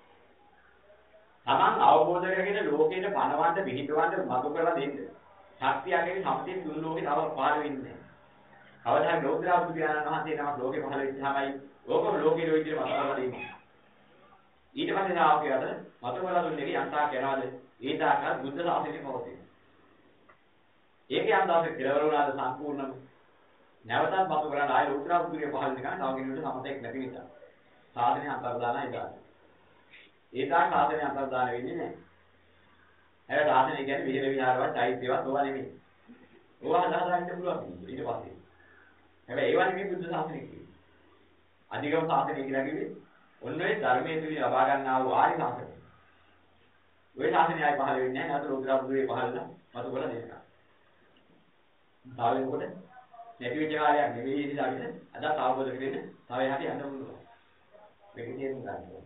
Speaker 1: තමන් අවබෝධ කරගෙන ලෝකෙට පණවන්න විහිදවන්න මතු කරලා දෙන්න. ශක්තියගේ සම්පූර්ණ තුන් ලෝකේ තව පහළ වෙන්නේ නැහැ. කවදා ලෝකරා බුදුරජාණන් වහන්සේ නමක් ලෝකෙ පහළ වෙච්චාමයි ඕකම ලෝකෙට ඔය විදිහට මතු කරලා දෙන්නේ. ඊට පස්සේ ආවකේ අද මතු කරලා දුන්නේ යන්තාක් යනවාද? ඒ තාක්කල් බුද්ධ ශාසනය පවතින. ඒකේ අන්දාසේ කෙලවර වුණාද සම්පූර්ණම නැවතත් මතු කරලා ආයෙ ලෝකරා බුදුරජාණන් පහළ වෙනකන් තව කෙනෙකුට සමතෙක් නැති නිසා. සාධනය අන්තර්දානයි දාන්නේ. ඒ තාක් සාධනය අන්තර්දාන වෙන්නේ නැහැ. හැබැයි සාධනය කියන්නේ විහෙර විහාරවත් චෛත්‍යවත් ඕවා නෙමෙයි. ඕවා හදාගන්න ඉන්න පුළුවන් ඊට පස්සේ. හැබැයි ඒවා නෙමෙයි බුද්ධ ශාසනය කියන්නේ. අධිගම ශාසනය කියලා කිව්වේ ඔන්න ඔය ධර්මයේ තුලින් ලබා ගන්නා වූ ආර්ය ශාසනය. ඔය ශාසනය ආයි පහළ වෙන්නේ නැහැ. නැවත ලෝකරා බුදුරේ පහළලා මතු කරලා දෙනවා. තාවෙනකොට නැති වෙච්ච කාලයක් නෙවෙයි ඉතින් අපිට අද අවබෝධ කරගෙන තව එහාට යන්න පුළුවන්. මේක තේරුම් ගන්න ඕනේ.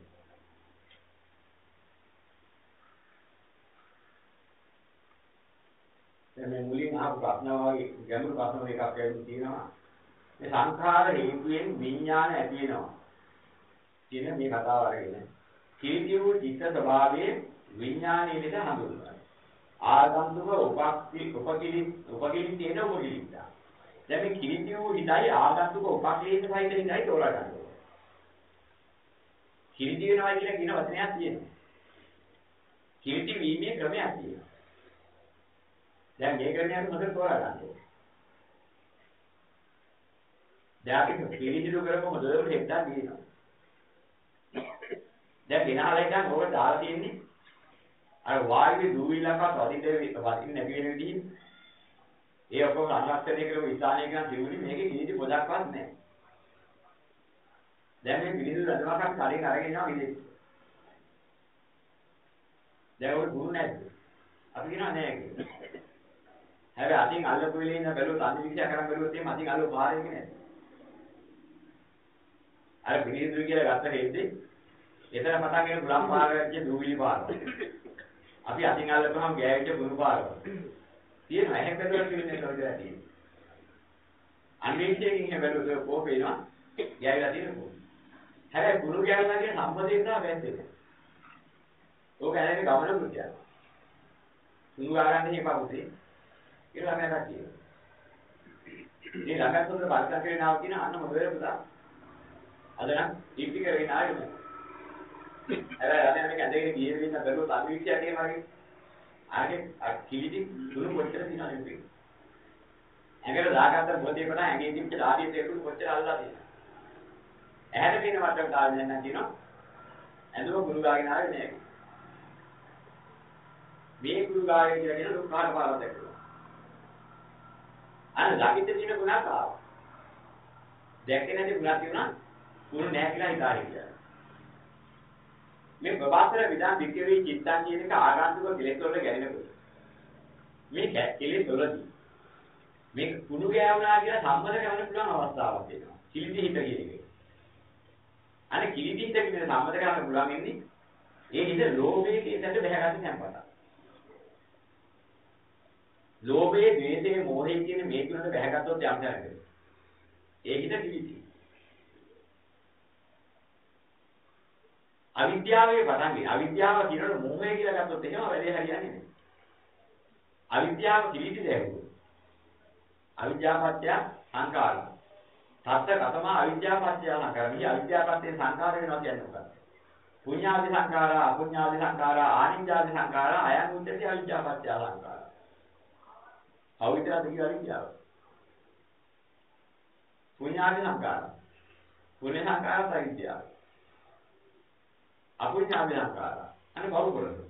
Speaker 1: මේ මුලින් අහපු ප්‍රශ්න වගේ ගැඹුරු ප්‍රශ්න එකක් ඇවිත් තියෙනවා. මේ සංඛාර හේතුයෙන් විඥාන ඇති වෙනවා. කියන මේ කතාව අරගෙන කීටි වූ චිත්ත ස්වභාවයේ විඥානයේ ලෙස හඳුන්වනවා. ආගන්තුක උපකිලිතේන උපකිලිතා. දැන් මේ කීටි වූ හිතයි ආගන්තුක උපක්ලේශ සහිත හිතයි තෝරා ගන්න ඕනේ. කීටි වෙනවා කියන වචනයක් තියෙනවා. කීටි වීමේ ක්‍රමයක් තියෙනවා. දැන් මේ ක්‍රමයක් මොකද තෝරා ගන්න ඕනේ. දැන් අපි පිළිදිරු කරපුවම දෙවල් හෙක්ටා දිනනවා. දැන් ගෙනහලා ඉඳන් ඕක දාලා තියෙන්නේ අර වායුවේ දූවිලක්වත් වදින්න නැති වෙන විදිහින් ඒ ඔක්කොම අනුලක්ෂණය කරපු ඉස්හානය කියන දිනුනේ මේකේ කිසි පොදක්වත් නැහැ. දැන් මේ පිළිදිරු රජවකක් කලින් අරගෙන යනවා විදේ. දැන් ඔය ගුරු නැද්ද? අපි කියනවා නෑ කියලා. හැබැයි අතින් අල්ලපු වෙලේ ඉන්න බැලුවොත් අන්තිවික්ෂය කරන් බැලුවොත් එහෙම අතින් අල්ලපු පාරේ නෑ. අර පිළිදුයි කියලා ගත්ත හේද්දේ එතන පටන් ගෙන බුලම් පාරේ දූවිලි පාර. අපි අතින් අල්ලපුවම ගෑවිච්ච බුරු පාර. තියෙන ඇහැ බැලුවොත් ඉන්නේ කොහෙද තියෙන්නේ. අන්වික්ෂයකින් හැබැලුවොත් කොහොම වෙනවා ගෑවිලා තියෙනවා. හැබැයි බුරු ගෑවුනාගේ සම්පදේ තමයි වැද්දේ. ඕක ඇලෙන ගමන පුතියක්. සුළු ආරන්නේ එපා පුතේ. කියලා මම කියනවා. මේ ළඟත් උඩ බලලා කරේනාව කියන අන්න මොකද පුතා. අද නම් ඉක්ටි කරගෙන ආවේ. හැබැයි අද මේක ඇඳගෙන ගියේ වෙන්න බැලුවොත් අන්වික්ෂයට එහෙම වගේ. ආගේ කිලිටි සුළු කොච්චර දිනවද මේ. ඇඟට දාගත්ත පොතේ කොට ඇඟේ තිබ්බ ආදී තේරුම් කොච්චර අල්ලලා තියෙනවා. ඇහැට පේන වට්ටමට ආවෙ නැත්නම් කියනවා. ඇඳුම ගුරු ගාගෙන ආවේ නෑ. මේ ගුරු ගාගෙන කියලා කියන දුක්ඛාර පාරක් දැක්කා. අන්න ළඟින් තියෙන ගුණක් ආවා. දැක්කේ නැති ගුණක් තියුණා ගුණ නැහැ කියලා හිතා හිටියා. මේ ප්‍රවාසර විදාන් වික්‍රේ චිත්තන් කියන එක ආගන්තුක කෙලෙස් වලට ගැලෙනකොට. මේ කෙලෙස් වලදී මේ කුණු ගෑවුනා කියලා සම්මත කරන්න පුළුවන් අවස්ථාවක් එනවා. කිලිටි හිත කියන එක. අනේ කිලිටි හිත කියන සම්මත කරන්න පුළුවන් ඉන්නේ ඒ හිත ලෝභයේ කේතට බහැගන්න තැන්පත. ලෝභයේ, ද්වේෂයේ, මෝහයේ කියන මේ තුනට බැහැගත්තොත් යම් තැනක. ඒ හිත කිලිටි. අවිද්‍යාවේ පටන් ගෙන අවිද්‍යාව කියනකොට මෝහය කියලා ගත්තොත් එහෙම වැඩේ හරියන්නේ නැහැ. අවිද්‍යාව කිලිටි දැවුවොත්. අවිද්‍යාපත්‍ය සංකාර. තත්ත කතම අවිද්‍යාපත්‍ය සංකාර. මේ අවිද්‍යාපත්‍ය සංකාර වෙනවා කියන්නේ මොකක්ද? පුඤ්ඤාදි සංකාරා, අපුඤ්ඤාදි සංකාරා, ආනිඤ්ඤාදි සංකාරා, අයං උච්චති අවිද්‍යාපත්‍ය සංකාර. අවිද්‍යාවද කියන අවිද්‍යාව. පුඤ්ඤාදි සංකාර. පුඤ්ඤ සංකාරත් අවිද්‍යාව. අපුඤ්ඤාදි සංකාර. අනේ බවු කරන්නේ.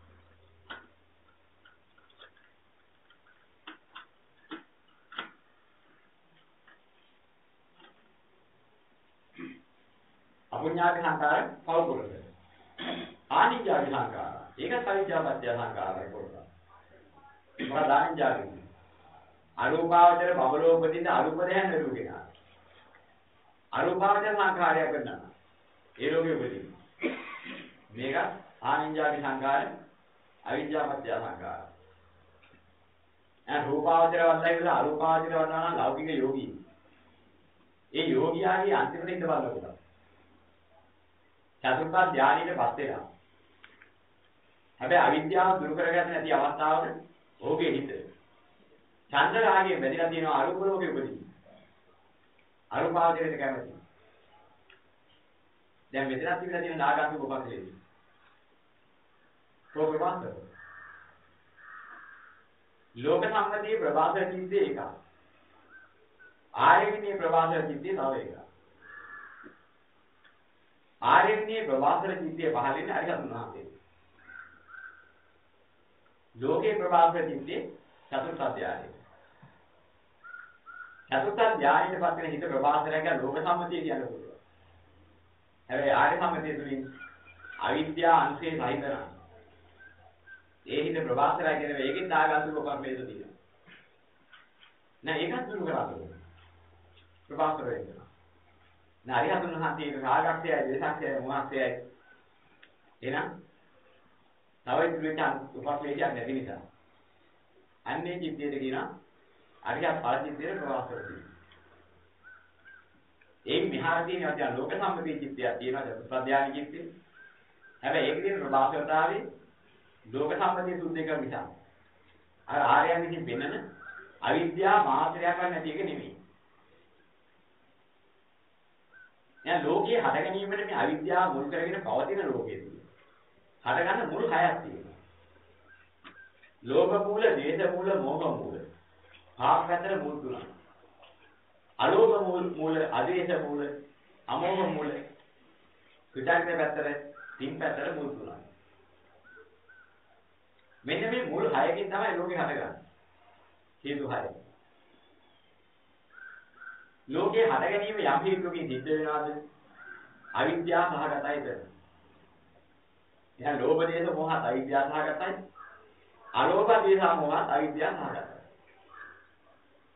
Speaker 1: අපුඤ්ඤාදි සංකාර බවු කරන්නේ. ආනිඤ්ඤාදි සංකාර. ඒක අවිද්‍යාපත්‍ය සංකාරයි කොටස. මොකද ආනිඤ්ඤාදි අරූපාවචර බබලෝපදින අරූප දැන නෙරුගෙන. අරූපාවචර සංඛාරය කරනවා. ඒ ලෝකෙ උපදින. මේක ආනිඤ්ඤාදි සංඛාර අවිද්‍යාපත්‍ය සංඛාර. දැන් රූපාවචර වන්නයි කියලා අරූපාවචර වන්නා නම් ලෞකික යෝගී. ඒ යෝගියාගේ අන්තිමට ඉඳ බලනවා. චතුර්ථ ධානයටපත් වෙනවා. හැබැයි අවිද්‍යාව දුරු කරගන්න නැති අවස්ථාවක ඕකේ හිත චන්ද රාගයේ බැඳලා තියෙනවා අරූප ලෝකෙ උපදින. අරූපාවචරයට කැමති. දැන් මෙතනත් තිබිලා තියෙන නාගාතු උපපක්ෂලේ. ප්‍රෝපවාන්ත. ලෝක සම්මතියේ ප්‍රවාසය චිත්තේ එකක්. ආර්යවිනී ප්‍රවාසය චිත්තේ තව එකක්. ආර්යවිනී ප්‍රවාසය චිත්තේ පහළින් අරිහතුන් වහන්සේ. ලෝකේ ප්‍රවාසය චිත්තේ චතුර්ථ ධානය. චතුර්ථ ධානයට පත් වෙන හිත ප්‍රවාසරයක ලෝක සම්මතිය කියන පුළුවන්. හැබැයි ආර්ය සම්මතිය තුලින් අවිද්‍යාව අංශේ සහිතන. ඒ හිත ප්‍රවාසරය කියන මේකෙන් දාගත්තු කොපමණේද තියෙනවා. නෑ ඒකත් දුරු කරලා ප්‍රවාසර වෙනවා. නෑ අරිහතුන් වහන්සේ රාගක්ෂයයි, දේශක්ෂයයි, මොහක්ෂයයි. එහෙනම් තව ඉදිරියට උපක්ලේශයක් නැති නිසා අන්නේ චිත්තයට කියනවා අරිහත් ඵල චිත්තේ ප්‍රවාසර තියෙනවා. ඒ විහාර තියෙන වචන ලෝක සම්මතිය චිත්තයක් තියෙනවා චතුත්ථ චිත්තේ. හැබැයි ඒක තියෙන ප්‍රවාසරතාවේ ලෝක සම්මතිය සුද්ධ කරන නිසා අර ආර්යයන් විසින් වෙනන අවිද්‍යාව මාත්‍රයක් නැති එක නෙමෙයි. දැන් ලෝකයේ හට ගැනීමට මේ අවිද්‍යාව මුල් කරගෙන පවතින ලෝකයේ හටගන්න මුල් හයක් තියෙනවා. ලෝභ මූල, දේශ මූල, මෝහ මූල. ආපතර මූල තුනක්. අලෝභ මූල, අදේශ මූල, අමෝහ මූල. පිටාට පැත්තට, තින් පැත්තට මූල තුනක්. මෙන්න මේ මුල් හයකින් තමයි ලෝකේ හටගන්නේ. හේතු හය. ලෝකේ හට ගැනීම යම් හේතුවකින් සිද්ධ වෙනවාද? අවිද්‍යාව සහගතයිද? එහෙනම් ලෝභ දේශ මොහත් අවිද්‍යාව සහගතයි. අලෝභ දේශ මොහත් අවිද්‍යාව සහගතයි.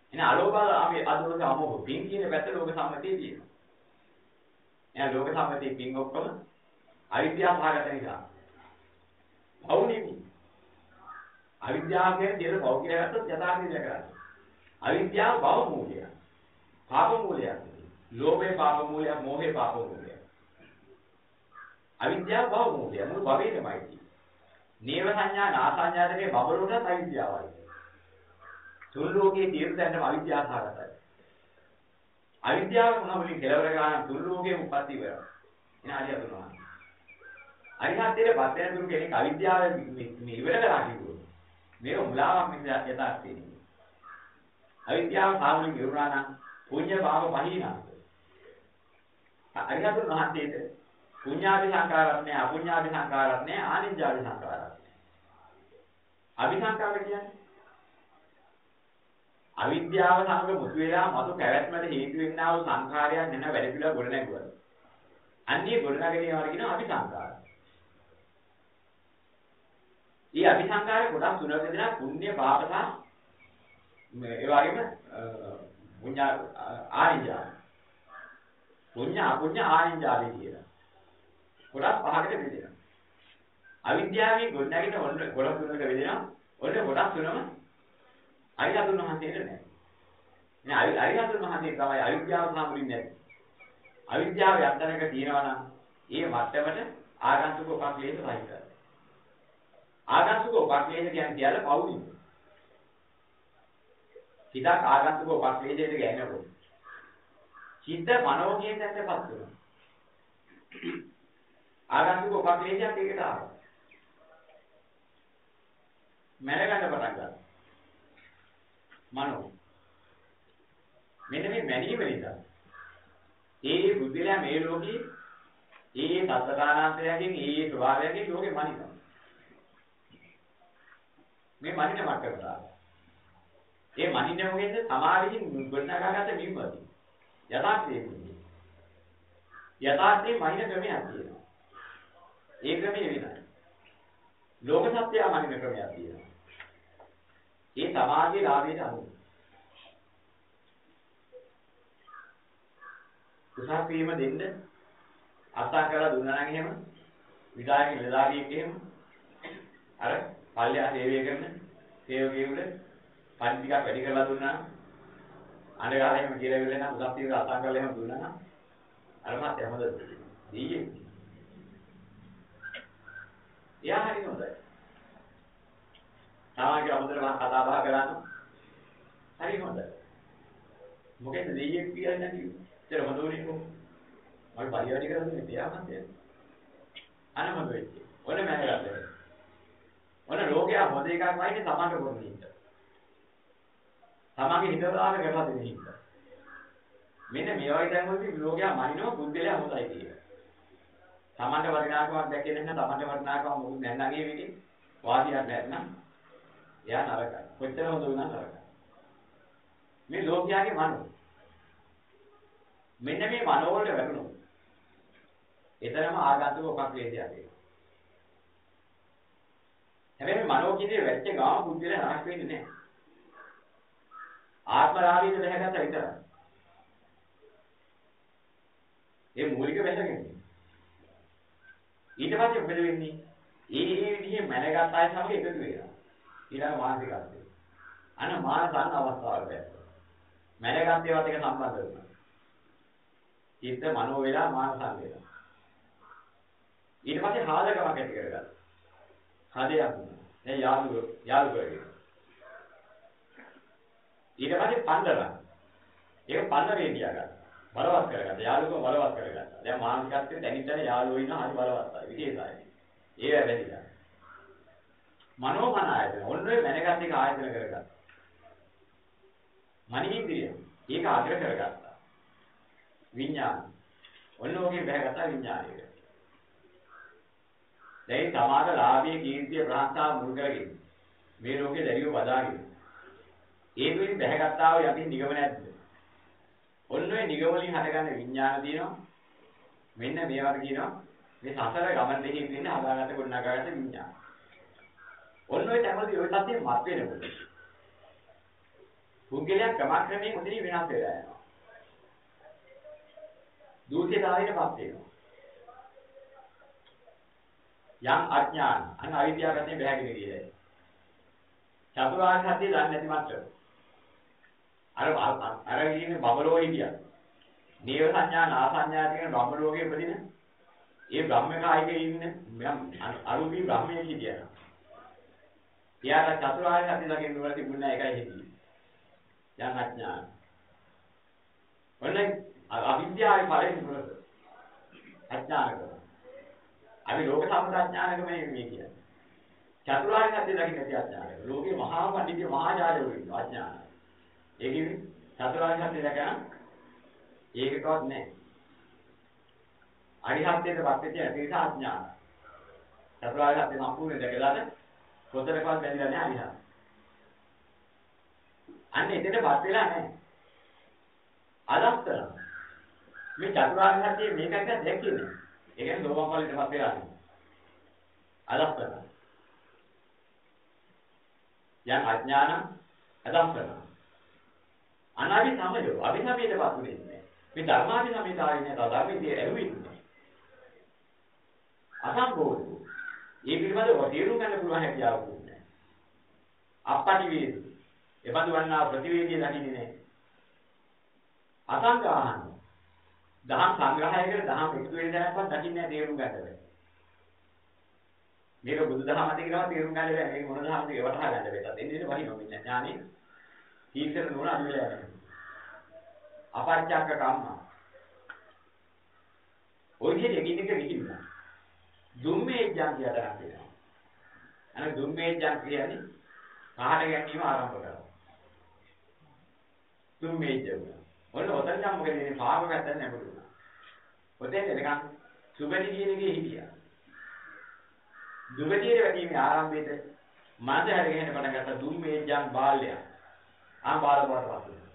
Speaker 1: එන අලෝභ අපි අදෝස අමෝහ පින් කියන පැත්ත ලෝක සම්මතිය තියෙනවා. එහෙනම් ලෝක සම්මතිය පින් ඔක්කොම අවිද්‍යාව සහගත නිසා. අවුනෙමි. අවිද්‍යාව කියන්නේ දෙල බව කියලා ගත්තොත් යථාර්ථය දැකගන්න. අවිද්‍යාව බව මූලය. පාප මූලයක්. ලෝභේ පාප මූලයක්, මෝහේ පාප මූලයක්. අවිද්‍යාව භව මූලය. මුළු භවයේමයි තියෙන්නේ. නේව සංඥා නාසඤ්ඤා දෙකේ බබලුණත් අවිද්‍යාවයි. තුන් ලෝකයේ තීර්ථයන්ටම අවිද්‍යාව සහගතයි. අවිද්‍යාව මොනවලින් කෙලවර ගන්න තුන් ලෝකයේ උප්පත්ති වෙනවා. එන හරියට තුනක්. අරිහත්ත්වයට පත් වෙන තුරු කෙනෙක් අවිද්‍යාව මේ ඉවර කරා කිව්වොත් මේක මුලාවක් මිස යථාර්ථය නෙමෙයි. අවිද්‍යාව සාමුලින් ඉවරනා නම් පුඤ්ඤ පාප පහිනා. අරිහතුන් වහන්සේට පුඤ්ඤාභි සංකාරත් නැහැ, අපුඤ්ඤාභි සංකාරත් නැහැ, ආනිඤ්ඤාභි සංකාරත් නැහැ. අභිසංකාර කියන්නේ අවිද්‍යාව සමග මුතු වෙලා මතු පැවැත්මට හේතු වෙන්නා වූ සංඛාරයන් වෙන වැඩ පිළිවෙල ගොඩ නැගුවා. අන්නේ ගොඩ නැගෙනවට කියනවා අභිසංකාර. ඊ අභිසංකාර කොටස් තුනක් දෙනා පුණ්‍ය පාප සහ ඒ වගේම පුඤ්ඤ ආනිඤ්ඤා. පුඤ්ඤ අපුඤ්ඤ ආනිඤ්ඤාදී කියලා. කොටස් පහකට බෙදෙනවා. අවිද්‍යාවෙන් ගොඩ නැගෙන ඔන්න කොටස් තුනකට බෙදෙනවා. ඔන්න කොටස් තුනම අරිහතුන් වහන්සේට නැහැ. නේ අරිහතුන් වහන්සේ තමයි අවිද්‍යාව සම්පූර්ණ නැති. අවිද්‍යාව යන්තනක තියෙනවා නම් ඒ මට්ටමට ආගන්තුක උපක්ලේශ සහිතයි. ආගන්තුක උපක්ලේශ කියන්නේ කියලා පවුලින්. සිතක් ආගන්තුක උපක්ලේශයට ගෑනකොට. චිත්ත මනෝ කියන තැනටපත් වෙනවා. ආගන්තුක උපක්ලේශයක් ඒකට ආවා. මැනගන්න පටන් ගන්නවා. මනෝ මෙන්න මේ මැනීම නිසා ඒ බුද්ධිලා මේ ලෝකේ ඒ සත්කාරාන්තයෙන් ඒ ස්වභාවයෙන් ලෝකෙ මනිනවා මේ මනින මට්ටමට ඒ මනින්නේ මොකෙන්ද සමාධියෙන් ගොඩනගාගත්ත නිම්මති යථාර්ථයේ යථාර්ථයේ මනින ක්‍රමයක් තියෙනවා ඒ ක්‍රමයේ වෙනයි ලෝක සත්‍යය මනින ක්‍රමයක් තියෙනවා ඒ සමාධියේ ලාභයට අනුව උසස් වීම දෙන්න අත්තා කරලා දුන්නා නම් එහෙම විදායක නිලධාරියෙක් එහෙම අර පල්ලිය සේවය කරන සේවකයෙකුට පරිදි ටිකක් වැඩි කරලා දුන්නා නම් අඬගාලා එහෙම කියලා ඉවර වෙනා උසස් වීම අත්තා කරලා එහෙම දුන්නා නම් අර මාත් හැමද දීයේ එයා හරි හොඳයි තාමගේ අමුතර මම කතා බහ කරන්නේ. හරි හොඳයි. මොකෙන්ද දෙයියෙක් කියන්නේ නැති. ඒතර හොඳෝනේ කොහොමද? මම පරිවර්තන කරන්නේ තියා මන්ද. අනමද වෙච්ච. ඔන්න මම ගත්තා. ඔන්න ලෝකයා හොඳ එකක් වයිනේ තමන්ට පොරණ හිත. තමන්ගේ හිතවලාට කරලා දෙන හිත. මෙන්න මේ වගේ තැන් වලදී ලෝකයා මනිනවා බුද්ධලයා හොඳයි කියලා. තමන්ට වටිනාකමක් දැකේ නැත්නම් තමන්ට වටිනාකමක් මොකද නැත්නම් ඒ විදිහේ වාදියක් නැත්නම් එයා නරකයි. කොච්චර හොඳ වුණා නරකයි. මේ ලෝකයාගේ මනෝ. මෙන්න මේ මනෝ වලට වැටුණොත්. එතරම් ආගන්තුක උපක්ලේශයක් ඒක. හැබැයි මේ මනෝ කිදී වැච්ච ගාම බුද්ධිල නරක වෙන්නේ නැහැ. ආත්මරාගයෙන් දැහැගත්ත විතරයි. ඒ මූලික වැටගෙන. ඊට පස්සේ මොකද වෙන්නේ? ඒ විදිහේ මැනගත් අය සමග එකතු වෙනවා. ඊළඟ මානසිකත්වය. අන්න මානසන්න අවස්ථාවකට යනවා. මැනගත් ඒවාත් එක සම්බන්ධ වෙනවා. චිත්ත මනෝ වේලා මානසන් වේලා. ඊට පස්සේ හාදකමක් ඇති කරගන්නවා. හදයක්. දැන් යාළු කරගෙන. ඊට පස්සේ පණ්ඩරා. ඒක පණ්ඩරේ තියාගන්න. බලවත් කරගන්න. යාළුකම බලවත් කරගන්න. දැන් මානසිකත්වයේ තනිතන යාළුවෝ ඉන්න හරි බලවත්යි. විශේෂයි. ඒව වැඩිලා. මනෝමන ආයතන ඔන්නේ මැනගත් එක ආයතන කරගත්තා. මනින්ද්‍රිය ඒක අග්‍ර කරගත්තා. විඥාන ඔන්න ඔකේ බහැගත්තා විඥානය. දැන් සමාද ලාභයේ කීර්තිය ප්‍රාන්තා මුල් කරගෙන මේ ලෝකේ දැරියෝ බදාගෙන ඒ තුලින් බහැගත්තා වූ යකින් නිගම නැද්ද? ඔන්න ඔය නිගම වලින් හටගන්න විඥාන තියෙනවා. මෙන්න මේවට කියනවා මේ සසර ගමන දෙකේ තියෙන හදාගත්ත ගොඩනගාගත්ත විඥාන. ඔන්න ඔය තැන්වලදී ඔය තත්ත්වෙ මත් වෙනකොට පුද්ගලයා ක්‍රමක්‍රමයෙන් උදින විනාශ වෙලා යනවා. දූෂිතාවයටපත් වෙනවා. යම් අඥාන අන්න අවිද්‍යාව පැත්තෙන් බැහැගෙන ගියලා. චතුරාර්ය සත්‍ය දන්නේ නැති මට්ටම. අර කියන්නේ බබලෝ හිටියා. නේව සංඥා නාසඤ්ඤා කියන බ්‍රහ්ම ලෝකයේ උපදින ඒ බ්‍රහ්මකායිකේ ඉන්න අරුපී බ්‍රහ්මයේ හිටියා. එයාට චතුරාර්ය සත්‍ය දකින්න උවර තිබුණා ඒකයි හිටියේ. යම් අඥාන. ඔන්න අවිද්‍යාවේ ඵලෙන් මොකද? අඥානක. අපි ලෝක සම්ප්‍රඥානක මේ කියන්නේ. චතුරාර්ය සත්‍ය දකින්න නැති අඥානක. ලෝකේ මහා පඬිතුක මහාචාර්යවරු ඉන්නවා අඥාන. ඒ කියන්නේ චතුරාර්ය සත්‍ය දැකන ඒකකවත් නැහැ. අරිහත්ත්වයට පත් වෙච්ච ඇති නිසා අඥාන. චතුරාර්ය සත්‍ය සම්පූර්ණ දැකලාද පොතේකවත් බැඳිලා නැහැ අරිහත්. අන්න එතනපත් වෙලා නැහැ. අදස්තර මේ චතුරාර්ය සත්‍ය මේකක් දැක්කේ නැහැ. ඒ කියන්නේ සෝවාන් ඵලයටපත් වෙලා නැහැ. අදස්තර යම් අඥාන අදස්තර අනාවි සමයෝ අභිසමයටපත් වෙන්නේ. මේ ධර්මාදී සමීතාවේ නේ ධර්මයේ ඇරුවෙන්නේ. අසම්බෝධ. මේ පිළිබඳව තේරුම් ගන්න පුළුවන් හැකියාවක් නැහැ. අපපටි වේද. එබඳු වන්නා ප්‍රතිවේදී දකින්නේ නැහැ. අසංගාහන. දහම් සංග්‍රහයකට දහම් එකතු වෙන දැනක්වත් දකින්නේ නැහැ තේරුම් ගන්න බැහැ. මේක බුදුදහම අතේ කියලා තේරුම් ගන්න බැහැ. මේක මොන දහමද කියලා වටහා ගන්න බැහැ. එන්නේ වහිනවා මෙන්න ඥානෙ. තීක්ෂණ නුවණ අඩු වෙලා යනවා. අපච්චක්ක කම්ම. ඔය විදිහට එකින් එක විහිදුනා. දුම්මේජ්ජන් කියලා තරක් වෙනවා. අනේ දුම්මේජ්ජන් කියන්නේ පහට ගැනීම ආරම්භ කරනවා. දුම්මේජ්ජන්. ඔන්න ඔතන නම් මොකද ඉන්නේ පාප පැත්තට නැඹුරුනා. ඔතෙන් එනකන් සුගති කියන එකේ හිටියා. දුගතියේ වැඩිමේ ආරම්භයේදී මනස හැරගෙන පටන් ගත්ත දුම්මේජ්ජන් බාල්‍ය. බාල බවට පත් වෙනවා.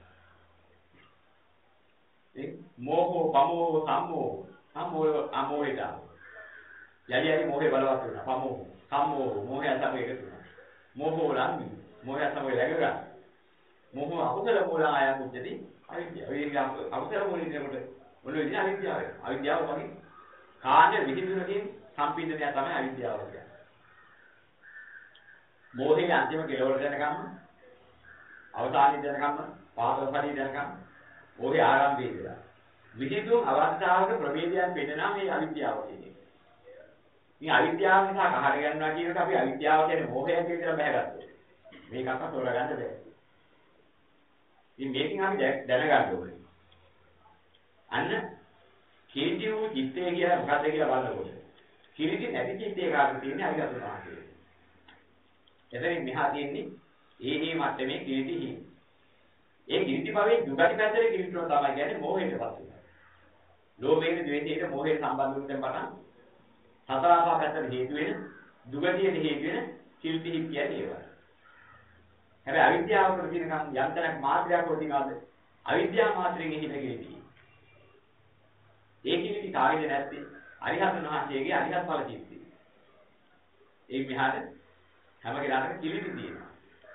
Speaker 1: ඒ මෝහෝ පමෝහ සම්මෝහ අමෝහිත. යටි මොහේ බලවත් වෙනවා. පමෝහ සම්මෝහ මොහේ අසම එකතු වෙනවා. මෝහෝ ලංගි මොහේ අසම ලැබෙනවා. මොහොම අකුසල මූල ආයම් උච්චදී අවිද්‍යාව. ඒ අකුසල මූලිකේකට මොන විදිහ අවිද්‍යාව වෙනවා. අවිද්‍යාව වගේ කාණ්ඩ විහිදුනකින් සම්පීඩනය තමයි අවිද්‍යාව කියන්නේ. මොහේ අන්තිම කෙලවර දැනගන්න අවසානයේ දැනගන්න පාදපරි දැනගන්න මොහේ ආරම්භය ඉඳලා විහිදුම් අවස්ථාවක ප්‍රවේදයන් පෙන්නනා මේ අවිද්‍යාව කියන්නේ. මේ අවිද්‍යාව නිසා කහර ගන්නවා කියන එක අපි අවිද්‍යාව කියන්නේ මොහය කියලා බහැගත්තා. මේකක්වත් තෝරගන්න බැහැ. ඉතින් මේකෙන් අපි දැනගන්න ඕනේ. අන්න කීටි වූ චිත්තය කියලා මොකද්ද කියලා බලනකොට කිරිටි නැති චිත්තේ කාටද තියෙන්නේ අවිගතුනා කියන්නේ. එතනින් මෙහා තියෙන්නේ ඒ මට්ටමේ කිරිටි හි. ඒ කිරිටි භවයේ දුගති පැත්තේ කිරිටිව තමයි කියන්නේ මොහේටපත් වෙනවා. ලෝභයෙන් ද්වේෂයෙන් මොහේට සම්බන්ධ වුණෙන් පටන් සතරාපා පැත්තට හේතු වෙන දුගතියට හේතු වෙන කිරිටි හි කියන්නේ ඒවා. හැබැයි අවිද්‍යාව වල තියෙනකම් යන්තනක් මාත්‍රයක් වදිනවාද? අවිද්‍යාව මාත්‍රයෙන් හිත කිරිටි. ඒ කිරිටි කාගෙද නැත්තේ? අරිහතන් වහන්සේගේ අරිහත් ඵල කිරිටි. ඒ මෙහාට හැම කෙනාටම කිරිටි තියෙනවා.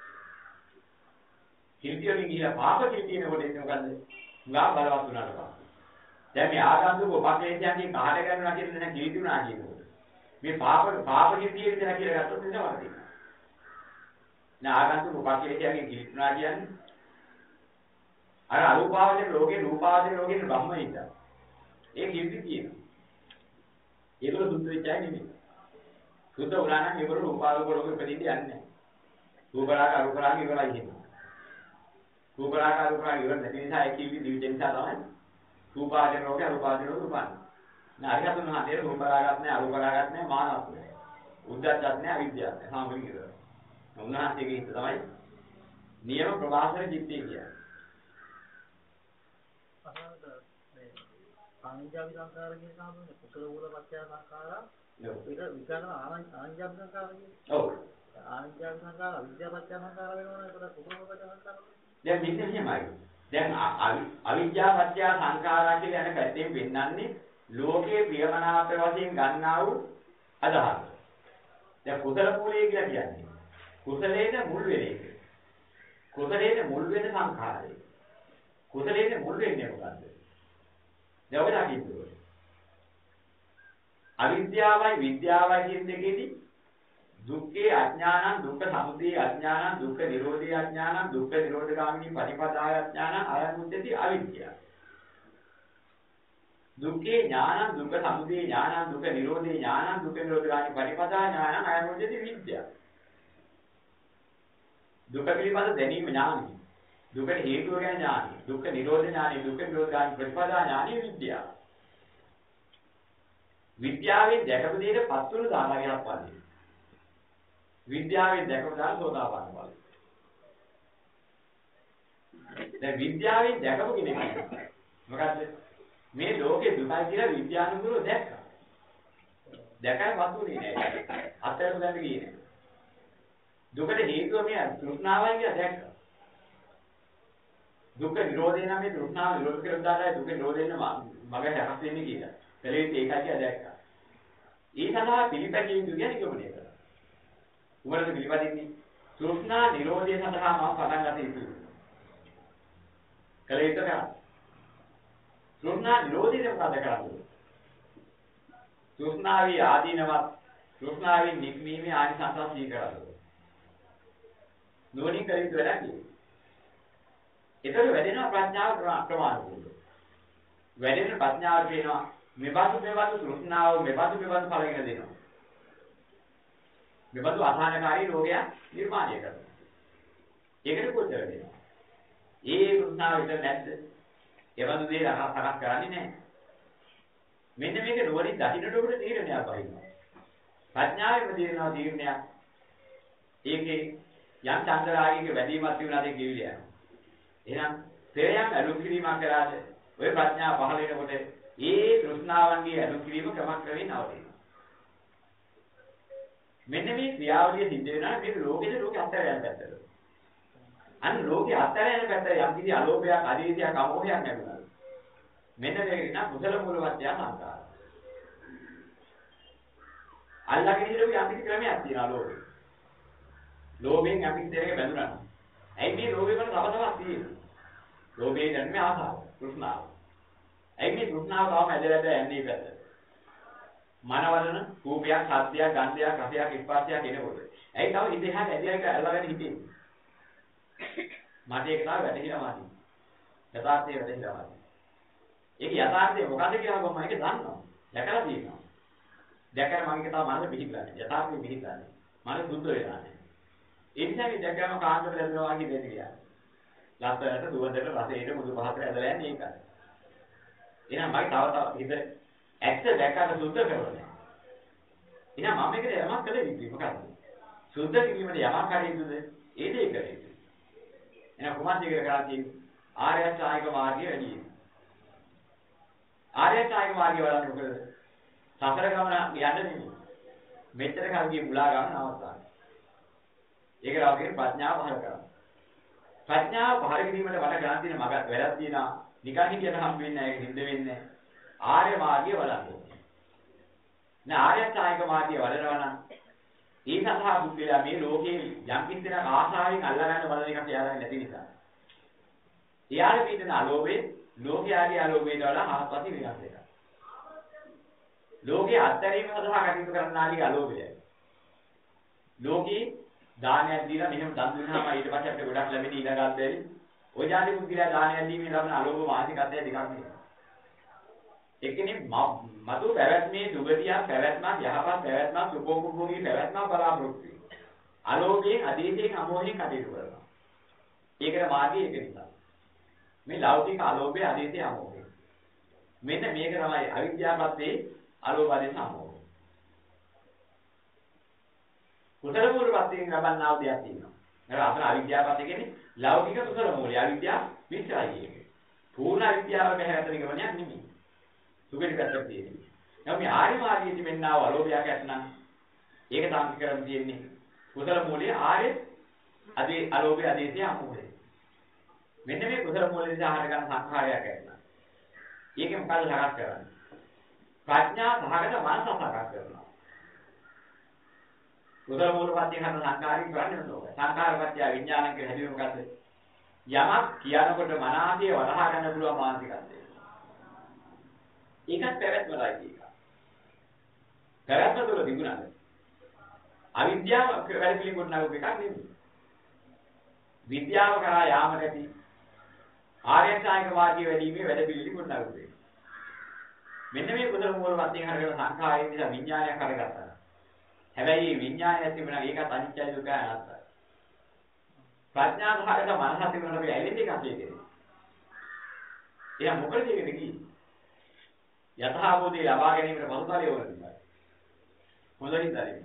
Speaker 1: කිරිටි වලින් ගිහිලා පාප කිරිටි එනකොට එන්නේ මොකද්ද? උගා බලවත් වුණාට පස්සේ. දැන් මේ ආගන්තුක උපක්ලේශයන්ගේ කාට ගන්නවා කියන්නේ නැහැ කිරිටි උනා කියනකොට. මේ පාප කිරිටි කියන කියලා ගත්තොත් එන්න වරදී. ආගන්තුක උපක්ලේශයන්ගේ කිරිටි උනා කියන්නේ අර අරූපාවචර ලෝකේ රූපාවචර ලෝකේ බ්‍රහ්මයිත. ඒ කිරිටි තියෙනවා. ඒගොල්ලෝ සුද්ධ වෙච්ච අය නෙමෙයි. සුද්ධ වුණා නම් ඒගොල්ලෝ රූපාවචර ලෝකෙ උපදින්න යන්නේ නැහැ. රූපරාග අරූපරාග ඉවරයි කියනවා. රූපරාග අරූපරාග ඉවර නැති නිසා ඒ කිරිටි දිවිච්ච නිසා තමයි රූපාවචර ලෝකේ අරූපාවචර ලෝකෙ උපන්නේ. නාරිහතුන් වහන්සේ රූපරාගත් නැහැ අරූපරාගත් නැහැ මානවත් නැහැ. උද්දච්චත් නැහැ අවිද්‍යාවක් නැහැ. සාමගික ඉවරයි. උන්වහන්සේගේ හිත තමයි නියම ප්‍රවාහතර චිත්තය කියන්නේ.
Speaker 2: ආනන්ජාවි සංකාර කියන සාමනේ කුසල මූල පත්‍ය සංකාරා ඒක විකාරන ආනන්ජාවි සංකාර කියන්නේ. ඔව්. ආනන්ජාවි සංකාර අවිද්‍යාව පත්‍ය සංකාර වෙනවනේ ඒක කුසල මූල පත්‍ය සංකාර.
Speaker 1: දැන් මෙන්න මෙහෙමයි. දැන් අවිද්‍යාව පත්‍ය සංකාරා කියන යන පැත්තෙන් වෙන්නන්නේ ලෝකයේ ප්‍රියමනාප වශයෙන් ගන්නා වූ අදහස. දැන් කුසල මූලය කියලා කියන්නේ කුසලයේ මුල් වෙන එක. කුසලයේ මුල් වෙන සංඛාරය. කුසලයේ මුල් වෙන්නේ මොකද්ද? දැන් ඔබ දකින්න. අවිද්‍යාවයි විද්‍යාවයි කියන දෙකේදී දුක්ඛේ අඥානං දුක්ඛ සමුදය අඥානං දුක්ඛ නිරෝධේ අඥානං දුක්ඛ නිරෝධගාමිනී පටිපදාය අඥානං අයමුච්චති අවිද්‍යාව. දුක්ඛේ ඥානං දුක්ඛ සමුදය ඥානං දුක්ඛ නිරෝධේ ඥානං දුක්ඛ නිරෝධගාමිනී පටිපදාය ඥානං අයමුච්චති විද්‍යාව. දුක පිළිබඳ දැනීම ඥානයි. දුකට හේතුව ගැන ඥානයි. දුක්ඛ නිරෝධ ඥානයි දුක්ඛ නිරෝධගාමිනී පටිපදාය ඥානයි විද්‍යාව. විද්‍යාවෙන් දැකපු දෙයට පස්වන දානගයක් වගේ. විද්‍යාවෙන් දැකපු දාන සෝතාපන්න ඵලයි. දැන් විද්‍යාවෙන් දැකපු කෙනෙක් මොකද්ද? මේ ලෝකේ දුකයි කියලා විද්‍යානුකූලව දැක්කා. දැකලා පස්වුනේ නෑ. අත්හැරලා දැන්න ගියේ නෑ. දුකට හේතුව මේ තෘෂ්ණාවයි කියලා දැක්කා. දුක්ඛ නිරෝධේ නම් මේ තෘෂ්ණාව නිරෝධ කරලා දාලා දුක නිරෝධෙන්න මග හැරස් වෙන්නේ කියලා. කලෙත් ඒකයි කියලා දැක්කා. ඒ සඳහා පිළිපැදිය යුතු කියන්නේ කොහොමද? උඹලට පිළිපදින්නේ තෘෂ්ණා නිරෝධය සඳහා මම පටන් ගත යුතුයි. කලෙත් කරා. තෘෂ්ණා නිරෝධය මොකද කරන්නේ? තෘෂ්ණාවේ ආදීනවත් තෘෂ්ණාවේ නික්මීමේ ආනිසංස සිහි කරගන්න. නෝනින් කලින් වැඩන්නේ. ඒතර වැඩෙනවා ප්‍රඥාව ප්‍රමාණිකුද. වැඩෙන ප්‍රඥාව කියනවා මෙබඳු තෘෂ්ණාව මෙබඳු ඵලගෙන දෙනවා. මෙබඳු අසහනකාරී රෝගයක් නිර්මාණය කරනවා. ඒකට කොච්චර දෙනවා? ඒ තෘෂ්ණාව විතර නැද්ද? එබඳු දේ සකස් කරන්නේ නැහැ. මෙන්න මේක නුවණින් දකින්නට ඔබට තීරණයක් වහිනවා. ප්‍රඥාවෙම තියෙනවා තීරණයක්. ඒකේ යම් චන්දරාගයක වැඩිමත් වුණාද කියවිල යනවා. එහෙනම් පෙරයන් අලුත් කිරීමක් කරාද ඔය ප්‍රඥාව පහළ වෙනකොට ඒ තෘෂ්ණාවන්ගේ අලුත් කිරීම ක්‍රමක්‍රමයෙන් නවතිනවා. මෙන්න මේ ක්‍රියාවලිය සිද්ධ වෙනවා මේක ලෝකෙ අත්තර යන පැත්තට. අන්න ලෝකෙ අත්තර යන පැත්තට යම් කිසි අලෝභයක් අධීතියක් අමෝහයක් නැතුණා. මෙන්න මේක නා කුසල මූලවත්ය සංකාර. අල්ලාගෙන ඉඳලා යම් කිසි ක්‍රමයක් තියෙනවා ලෝකෙ. ලෝභයෙන් යම් කිසි දෙයක බැඳුනා. ඇයි මේ ලෝභය වල තවතවත් තියෙන්නේ? ලෝභයේ ජන්මේ ආසාව, තෘෂ්ණාව. ඇයි මේ තෘෂ්ණාව තවම ඇදලා යන්නේ පැත්ත? මනවලන රූපයක්, සද්දයක්, ගන්ධයක්, රසයක්, ස්පර්ශයක් එනකොට. ඇයි තව ඉතිහාස ඇදලා අල්ලගෙන හිටින්නේ? මට ඒක තමයි වැටහිලා මාදී. යථාර්ථය වැටහිලා මාදී. ඒක යථාර්ථය මොකද්ද කියලා මම ඒක දන්නවා. දැකලා තියෙනවා. දැකලා මම ඒක තව මනස පිළිගන්නේ. යථාර්ථය පිළිගන්නේ. මනස සුද්ධ වෙලා නැහැ. ඒ නිසා මේ දැක්කම කාන්දර දැනෙනවා වගේ දෙන්නේ කියලා. ලස්සනට දුවදට රසයට මුදු පහතට ඇදලා යන්නේ ඒකයි. එහෙනම් මගේ තව හිත ඇත්ත දැක්කට සුද්ධ කරනවා. එහෙනම් මම මේකට යමක් කළ යුතුයි මොකක්ද? සුද්ධ කිරීමට යමක් කළ යුතුද? ඒ දේ කළ යුතුයි. එහෙනම් කොහොමද ඒක කරලා තියෙන්නේ? ආර්ය අෂ්ටාංගික මාර්ගය වැඩි වෙනවා. ආර්ය අෂ්ටාංගික මාර්ගය වලන්නේ මොකද? සතර ගමන යන්න නෙමෙයි. මෙච්චර කල් ගිය මුලා ගමන නවත්තන්න. ඒක රාගයෙන් ප්‍රඥාව පහළ කරනවා. ප්‍රඥාව පහළ කිරීමට වඩා ගන්න තියෙන මගක් වැඩක් තියෙනවා. නිකන් හිතියට හම් වෙන්නේ නැහැ. ඒක හින්ද වෙන්නේ. ආර්ය මාර්ගය වඩන්න. නේ ආර්ය අෂ්ටාංගික මාර්ගය වඩනවා නම් ඒ සඳහා බුද්ධිලා මේ ලෝකයේ යම් කිසි දෙයක් ආශාවෙන් අල්ලගන්න බලන එකක් යාළුවා නැති නිසා. යාළුවා පිටින අලෝභේ ලෝකයාගේ අලෝභයට වඩා හාත්පසින් වෙනස් එකක්. ලෝකයේ අත්හැරීම සඳහා කටයුතු කරන්නාගේ අලෝභයයි. ලෝකේ දානයක් දීලා මෙහෙම දන් දුන්නාම ඊට පස්සේ අපිට ගොඩක් ලැබෙන ඊළඟත් බැරි. ඔය જાති පුද්ගලයා දානයක් දීමේ ලබන අලෝභ මානසිකත්වය දෙකක් නෙවෙයි. ඒකනේ මතු පැවැත්මේ දුගතිය පැවැත්මක් යහපත් පැවැත්මක් සුඛෝපභෝගී පැවැත්මක් බලාපොරොත්තු වෙනවා. අලෝභයෙන් අධීතයෙන් අමෝහයෙන් කටයුතු කරනවා. ඒකට මාර්ගය ඒක නිසා. මේ ලෞකික අලෝභය අධීතය අමෝහය. මෙන්න මේක තමයි අවිද්‍යාවපත්තේ අලෝභ අධීත අමෝහය. කුසල මූලපත්තෙන් ලබන්නා වූ දෙයක් තියෙනවා. නේද? අතන අවිද්‍යාවපත්තේ කියන්නේ ලෞකික කුසල මූලය. අවිද්‍යාව මිත්‍යයි කියන්නේ. පූර්ණ අවිද්‍යාව බහැරතන ගමනක් නෙමෙයි. සුගති පැත්තක් තියෙනවා. එහෙනම් මේ ආර්ය මාර්ගයේ තිබෙනා වූ අලෝභයක් ඇතනම් ඒක තමයි කරන් තියෙන්නේ. කුසල මූලයේ ආර්ය අදී අලෝභය අධීතය අමෝහය. මෙන්න මේ කුසල මූලයේ ආහාර ගන්න සංඛාරයක් ඇතනම්. ඒකෙන් මොකද සකස් කරන්නේ? ප්‍රඥා භාගත මනස සකස් කරනවා. කුසල මූලපත්යෙන් හට සංකාරික කරන්නේ මොකද? සංකාරපත්‍ය විඥානං කියලා හැදුවේ මොකද්ද? යමක් කියනකොට මනසේ වටහා ගන්න පුළුවන් මානසිකත්වය. ඒකත් පැවැත්මලයි කියනවා. පැවැත්ම තුළ තිබුණාද? අවිද්‍යාව වැඩ පිළිගොඩ නගපු එකක් නෙමෙයි. විද්‍යාව කරා යාම නැති ආර්යසායක වාක්‍ය වැඩිීමේ වැඩ පිළිගොඩ නගපු එක. මෙන්න මේ කුසල මූල වශයෙන් හරගෙන සංඛාරයේ නිසා විඥානයක් හරගත්තා. හැබැයි මේ විඥානය තිබුණා ඒකත් අනිත්‍යයි දුකයි අනාත්තයි. ප්‍රඥාවහරක මනස තිබුණාට අපි ඇලෙන්නේ කන්නේ කියන්නේ. එයා මොකද කියන්නේ කිව්වේ? යථාභූතේ ලබා ගැනීමට පසුතලයේ වුණා. හොඳින් දරින්න.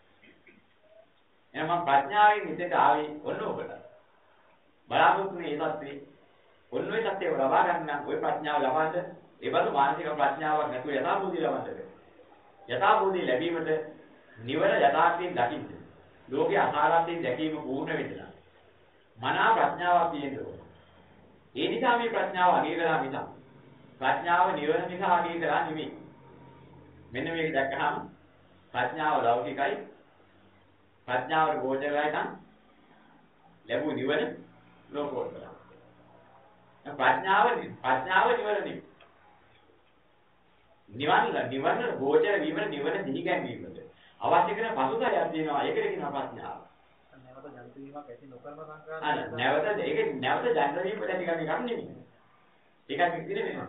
Speaker 1: එහෙනම් ප්‍රඥාවෙන් විදිහට ආවේ ඔන්න ඔබට. බලාපොරොත්තුනේ ඒ தත්ත්වේ ඔන්න ඔය தත්ත්වේ ලබා ගන්න නම් ওই ප්‍රඥාව ලබන්න ඒ බඳු මානසික ප්‍රඥාවක් නැතුව යථාභූතය ලබන්නද? යථාභූතය ලැබීමට නිවන යථාර්ථයෙන් දකින්න. ලෝකේ අසාරයෙන් දැකීම පූර්ණ වෙන්න. මනා ප්‍රඥාවක් තියෙන්න ඕන. ඒ නිසා මේ ප්‍රඥාව අගය කරලා මිසක් ප්‍රඥාව නිවන නිසා අගය කරලා නෙමෙයි. මෙන්න මේක දැක්කහම ප්‍රඥාව ලෞකිකයි. ප්‍රඥාවට ගෝචරයි නම් ලැබු නිවන ලෝකෝත්තරයි. ප්‍රඥාව නිවන නෙමෙයි. නිවන ගෝචර වීම නිවන දිහිගැන්වීමද අවශ්‍ය කරන පසුතලයක් තියෙනවා. ඒකට කියනවා ප්‍රඥාව. නැවත ජනිත වීමක් ඇති නොකරන සංකාරය. නැවත ජනිත වීම ඇති කරන එකක් නෙමෙයි. ඒකත් නෙමෙයි.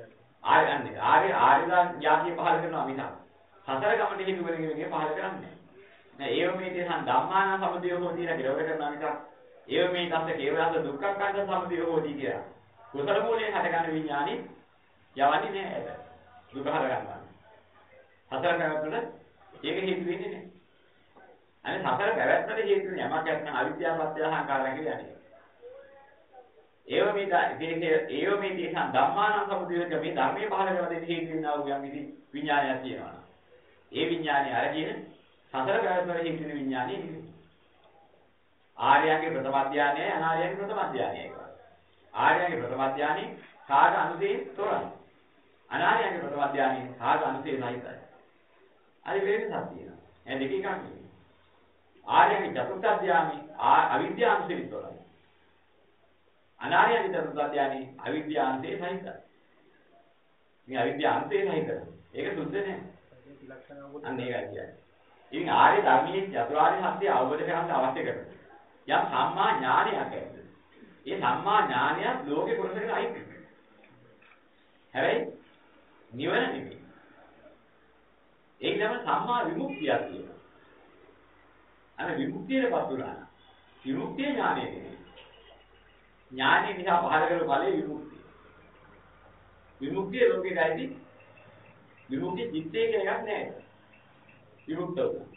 Speaker 1: ආර්යයන් යාතිය පහල කරනවා මිසක් සසර ගමන හේතු වෙනගෙන පහල කරන්නේ නෑ. ඒව මේ තේසන් ධම්මාන සමුදය හොදී කියලා විරෝධ කරනවා මිසක් ඒව මේ තස්ස කේවලස දුක්ඛං සමුදය හොදී කියලා. කුසල මූලයෙන් හටගන්න විඥානෙ යවන්නේ නෑ. දුක හර ගන්නවා. සසර පැවැත්මට ඒක හේතු වෙන්නේ නෑ. අනේ සසර පැවැත්මට හේතු වෙන යමක් නැත්නම් අවිද්‍යාව පත්‍ය සංකාරය කියලා යන්නේ. ඒව මේ තේසන් ධම්මාන සමුදයක මේ ධර්මයේ පහල කරලා දෙන්න හේතු වෙනා වූ යම් කිසි විඥානයක් තියෙනවා. ඒ විඥානේ අරගෙන සතර පැවැත්මට හේතු වෙන විඥානේ නෙමෙයි. ආර්යයන්ගේ ප්‍රථම අධ්‍යානයයි අනාර්යයන්ගේ ප්‍රථම අධ්‍යානයයි. ආර්යයන්ගේ ප්‍රථම අධ්‍යානේ කාග අනුසයෙන් තොරයි. අනාර්යයන්ගේ ප්‍රථම අධ්‍යානේ කාග අනුසයෙන් නැහිතයි. අර වෙනසක් තියෙනවා. එහෙනම් දෙක එකක් නෙමෙයි. ආර්යයන්ගේ චතුර්ථ අධ්‍යානේ අවිද්‍යාවන්සයෙන් තොරයි. අනාර්යයන්ගේ චතුර්ථ අධ්‍යානේ අවිද්‍යාවන්සයෙන් නැහිතයි. මේ අවිද්‍යාවන්සයෙන් නැහිතයි. ඒක සුද්ධ නෑ. අන්න ඒකයි කියන්නේ. ඉතින් ආර්ය ධර්මයේ චතුරාර්ය සත්‍ය අවබෝධ කරගන්න අවශ්‍ය කරන යම් සම්මා ඥානයක් ඇද්ද? ඒ සම්මා ඥානය ලෝකේ කොටසකට අයිති. හැබැයි නිවන නෙමෙයි. ඒක තමයි සම්මා විමුක්තිය කියනවා. අර විමුක්තියටපත් උනා. විමුක්තිය ඥානය නෙමෙයි. ඥානෙ නිසා පහළ කරන ඵලයේ විමුක්තිය. විමුක්තිය ලෝකේ ඇයිද? විමුක්තිය චිත්තේ කියලා එකක් නෑ. විමුක්ත වුණා.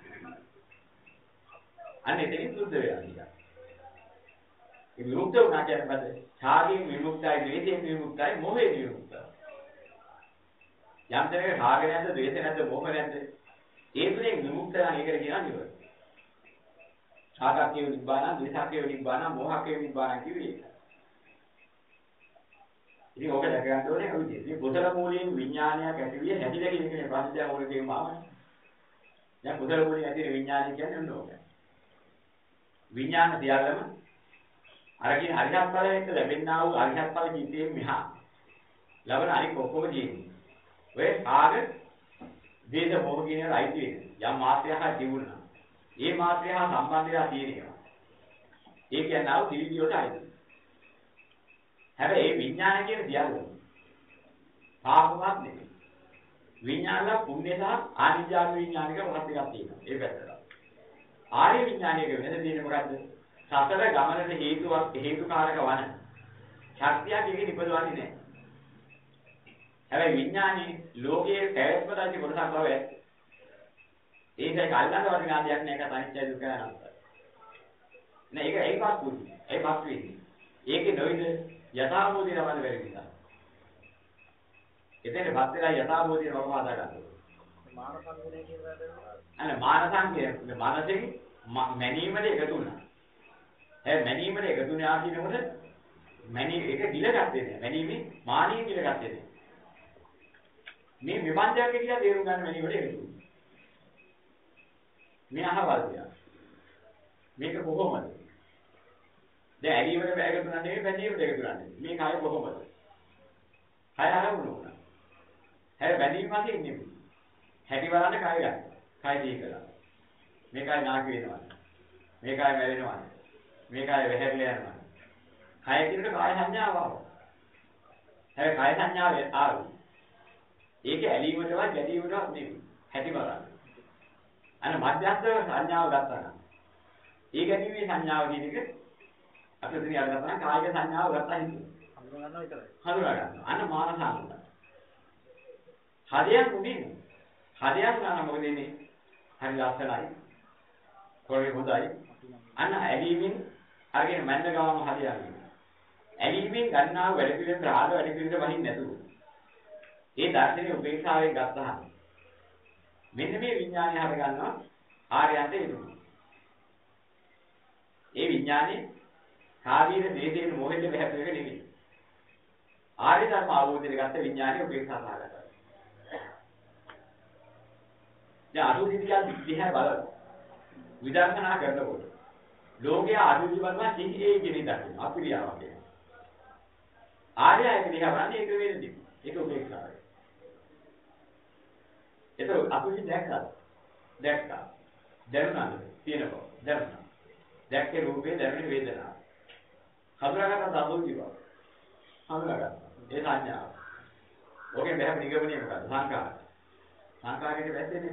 Speaker 1: අනේ දෙකෙන් සුද්ධ වෙනවා කියන්නේ. ඒ විමුක්ත වුණා කියන්නේ මොකද? ඡාගයෙන් විමුක්තයි, ද්වේෂයෙන් විමුක්තයි, මොහයෙන් විමුක්තයි. යම් තැනක ඡාග නැද්ද, ද්වේෂ නැද්ද, මොහ නැද්ද? ඒ තුලින් විමුක්ත නම් ඒකට කියනවා නිවන. ඡාගකේ නිබ්බාන, ද්වේෂකේ නිබ්බාන, මොහකේ නිබ්බාන කිව්වේ ඒක. ඉතින් ඔක දැක ගන්න ඕනේ ඔය විදිහට. මේ කුසල මූලයෙන් විඥානයක් ඇති විය හැදිලා කියන එකනේ ප්‍රශ්නය ඕනේ තේමාවනේ. දැන් කුසල මූලයෙන් ඇති විඥානය කියන්නේ මොන ඕක? විඥාන සියල්ලම අරකින් අරිහත් ඵලයෙන් ලැබෙනා වූ අරිහත් ඵල ජීවිතයෙන් මෙහා ලබන අනික ඔක්කොම ජීවිතය. ඔය ආග දේශ මොහ කියන ඒවා අයිති වෙන්නේ. යම් මාත්‍රයක් තිබුණා. ඒ මාත්‍රය හා සම්බන්ධ වෙලා තියෙනවා. ඒ කියන්නේ ආව දිවිදියට අයිති. හැබැයි මේ විඥාන කියන සියල්ලම පාපවත් නෙමෙයි. විඥානල පුණ්‍ය සහ ආනිජාන විඥානික මොකක්ද එකක් තියෙනවා. ඒ පැත්තට. ආර්ය විඥානයක වෙනස තියෙන්නේ මොකද්ද? සතර ගමනට හේතුකාරක වන ශක්තියක් එකේ නිපදවන්නේ නැහැ. හැබැයි විඥානේ ලෝකයේ පැවැත්මට ඇති කොටසක් බව ඇත්ත. ඒකයි කල්ලාන වටින ආදියක් නෑ. ඒක අනිත්‍ය දුක අනාත්මයි. නෑ ඒකවත් පුදුයි. ඒකවත් වෙන්නේ. ඒකේ නොයිද යථාභූතය ලබන්න බැරි නිසා. එතන පස්සෙලා යථාභූතය නම හදා ගන්නවා. මානසංගුණය කියන මානසංගය මානසික මැනීමේ එකතු වුණා. මැනීමේ එකතු වුණා කියනකොට මැනී එක දිලගත්තේ නෑ. මැනීමේ මානිය දිලගත්තේ නෑ. මේ විභාජනයක් කියලා තේරුම් ගන්න මැනීමේ එකතු වුණා. මේ අහවල් දෙයක්. මේක කොහොමද? දැන් ඇලීමට එකතු වෙනා නෙවෙයි බැඳීමට එකතු වෙන්නේ. මේ කය කොහොමද? කය ආරමුණු වුණා. හැබැයි බැඳීම වශයෙන් නෙමෙයි. හැටි බලන්න කය ගන්න. කය දී කළා. මේ කය නාකි වෙනවා. මේ කය මැරෙනවා. මේ කය වැහැරිලා යනවා. කය කිරුට කාය සංඥාව ආවා. හැබැයි කය සංඥාව ආවේ. ඒක ඇලීමටවත් ගැටීමටවත් නෙමෙයි. හැටි බලන්න. අන්න මධ්‍යස්ථ සංඥාව ගත්තා නම්. ඒ ගැටීමේ සංඥාව කියන එක අපිට ඉතින් අරගත්තා නම් කායික සංඥාව ගත්තා හිතුවා.
Speaker 2: හඳුනා ගන්නවා විතරයි.
Speaker 1: හඳුනා ගන්නවා. අන්න මානසානුන. හදයක් උනේ. හදයක් ගන්න මොකද ඉන්නේ? හරි ලස්සනයි. කොරේ හොඳයි. අන්න ඇලීමෙන් අරගෙන මැන්න ගාම හදයක්. ඇලීමෙන් ගන්නා වැඩ පිළිවෙල රාග වැඩ පිළිවෙල වහින්න නැතුව. ඒ දර්ශනයේ උපේක්ෂාවෙන් ගත්තාම මෙන්න මේ විඥානය හද ගන්නවා ආර්යයන්ට එනවා. ඒ විඥානේ කාවීර දේශේන මොහෙට බහැපු එක නෙවෙයි. ආර්ය ධර්ම අවබෝධයට ගත්ත විඥානේ උපේක්ෂා සහගතයි. දැන් අනුදිතියන් දිහා බලන්න. විදර්ශනා කරනකොට ලෝකයේ අනුදි බලනවා සිහියේ කියන දකින්න අපිරියාව කියන්නේ. ආර්යය දිහා බලන්නේ ඒක වෙන්නේ. ඒක උපේක්ෂාවයි. ඒක අකුසි දැක්කා. දැනුණාද? තියෙනවා. දැනුණා. දැක්කේ රූපේ දැනෙන වේදනාව. හඳුනාගත්ත සම්මුතිය. හඳුනාගත්තා. ඒ සංඥාව. ඔකේ බහැම නිගමනය මොකද්ද? සංකාර. සංකාරයේ වැදෙන්නේ.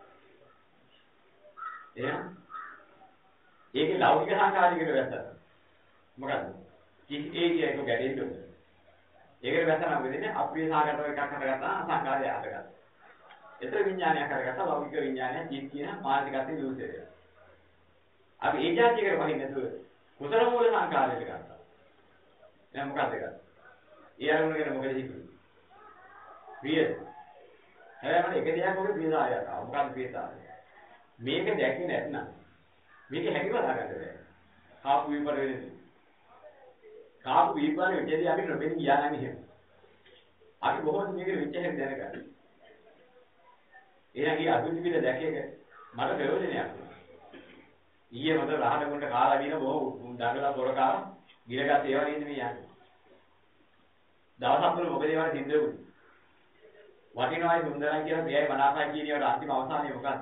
Speaker 1: එහෙනම් ඒකේ ලෞකික සංකාරයකට වැටෙනවා. මොකද්ද? ඒ කියේක ගැටෙන්න. ඒකට වැටෙනවා වෙන්නේ අප්‍රිය සාගතව එකක් හටගත්තා සංකාරය හටගත්තා. ඒතර විඥානයක් හටගත්තා ලෞකික විඥානය ජීත් කියන මානසිකත්වයේ විරුද්ධය. අපි ඒ જાතියකට වහින්න නැතුව කුසල මූල සංකාරයකට ගත්තා. දැන් මොකක්ද ගත්තා? ඒ අරමුණකට මොකද හිතුවේ? ප්‍රියද? හැබැයි මම එක දෙයක් ඔබේ ප්‍රියතාවයක් ආවා. මොකක්ද ප්‍රියතාවය? මේක දැක්කේ නැත්නම් මේක හැකිව දාගන්න බෑ. කාපු විපර වෙන්නේ. කාපු විපර වෙච්චදී අපි නොබෙන් ගියා නම් එහෙම. අපි බොහොම මේක වෙච්ච හැටි දැනගන්න. එයාගේ අදුනි පිළ දැකේක මට ප්‍රයෝජනයක්. ඊයේ මට රහන කොට කාලා දින බොහොම දඟලා පොර කාලා ගිරගත් ඒවා නේද මේ යන්නේ. දවසක් තුන මොකද ඒවා සිද්ධ වුනේ? වටිනවයි සුන්දරයි කියලා ප්‍රියයි මනාපයි කියන ඒවාට අන්තිම අවසානයේ මොකද්ද?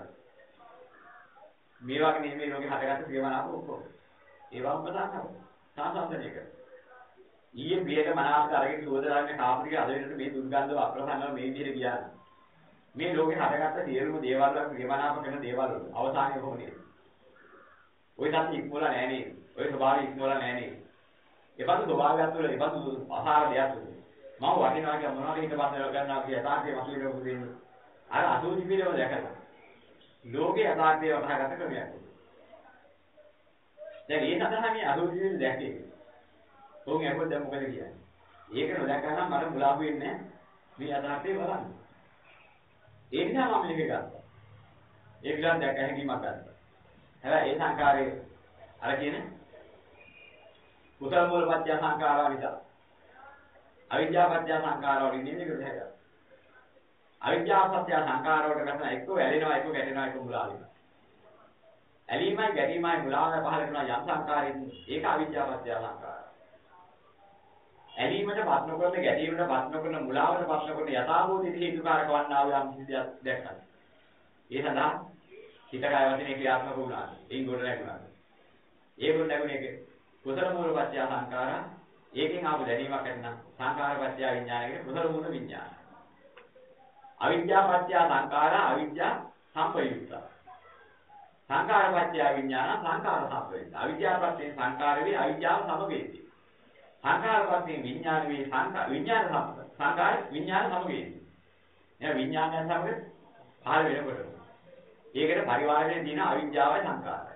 Speaker 1: මේ වගේ නෙමෙයි ලෝකේ හටගත්ත ප්‍රියමනාප ඔක්කොම. ඒවම ප්‍රසන්නව. සාසන්දනය කර. ඊයේ ප්‍රියට මනාපට අරගෙන සුවදරන්නේ කාපුරික අද වෙනකොට මේ දුර්ගන්ධව අප්‍රසන්නව මේ විදිහට ගියා. මේ ලෝකේ හටගත්ත සියලුම දේවල් වල ප්‍රියමනාප කරන දේවල් වල අවසානයේ කොහොමද? ඔය සත්‍ය ඉක්මවලා නැහැ නේද? ඔය ස්වභාවය ඉක්මවලා නැහැ නේද? එපතු ස්වභාවයත් තුළ එපතු අසාර දෙයක් තුළ. මම වටිනවා කියන මොනවාරි හිතපත් ගන්නවා කියන යථාර්ථය මතුවෙන්න මොකද වෙන්නේ? අර අසෝචි පිළිවෙල දැකලා. ලෝකේ යථාර්ථය වටහාගත ක්‍රමයක්. දැන් ඒ සඳහා මේ අසෝචි පිළිවෙල දැක්කේ. උන් එක්ක දැන් මොකද කියන්නේ? ඒක නොදැක්කම මට මුලාපු වෙන්නේ මේ යථාර්ථය බලන්න. ඒ නිසා මම මේක ගත්තා. ඒක ගන්න දැක්ක හැකියාවක් ගත්තා. හැබැයි ඒ සංකාරයේ අර කියන කුසල මූලපත්‍ය සංකාරා නිසා අවිද්‍යාපත්‍ය සංකාරා වලින් නෙමෙයි මේක හැදලා. අවිද්‍යාපත්‍ය සංකාරා වලට ගන්න එක්ක වැළෙනවා එක්ක ගැටෙනවා එක්ක මුලා වෙනවා. ඇලීමයි ගැටීමයි මුලාවයි පහල කරන යම් සංකාරයෙන් ඒක අවිද්‍යාපත්‍ය සංකාරා. ඇලීමට පත්න කරන ගැටීමට පත්න කරන මුලාවට පත්න කරන යථාභූත හේතුකාරක වන්නා වූ යම් කිසි දෙයක් දැක්කා. ඒ සඳහා හිත කය වචනේ ක්‍රියාත්මක වුණා. ඒන් ගොඩ නැගුණා. ඒ ගොඩ නැගුණේක කුසල මූලපත්‍ය සංකාරා ඒකෙන් ආපු දැනීමක් ඇතිනම් සංකාරපත්‍ය විඥානයේ කුසල මූල විඥාන. අවිද්‍යාපත්‍ය සංකාරා අවිද්‍යා සම්පයුක්ත. සංකාරපත්‍ය විඥාන සංකාර සම්පයුක්ත. අවිද්‍යාපත්‍ය සංකාරේ අවිද්‍යාව සමගේති. සංකාරපත්‍ය විඥානයේ විඥාන සංකාර විඥාන සමගේති. එයා විඥානය සමග පහළ වෙනකොට ඒකට පරිවාරයේ තියෙන අවිද්‍යාවයි සංකාරය.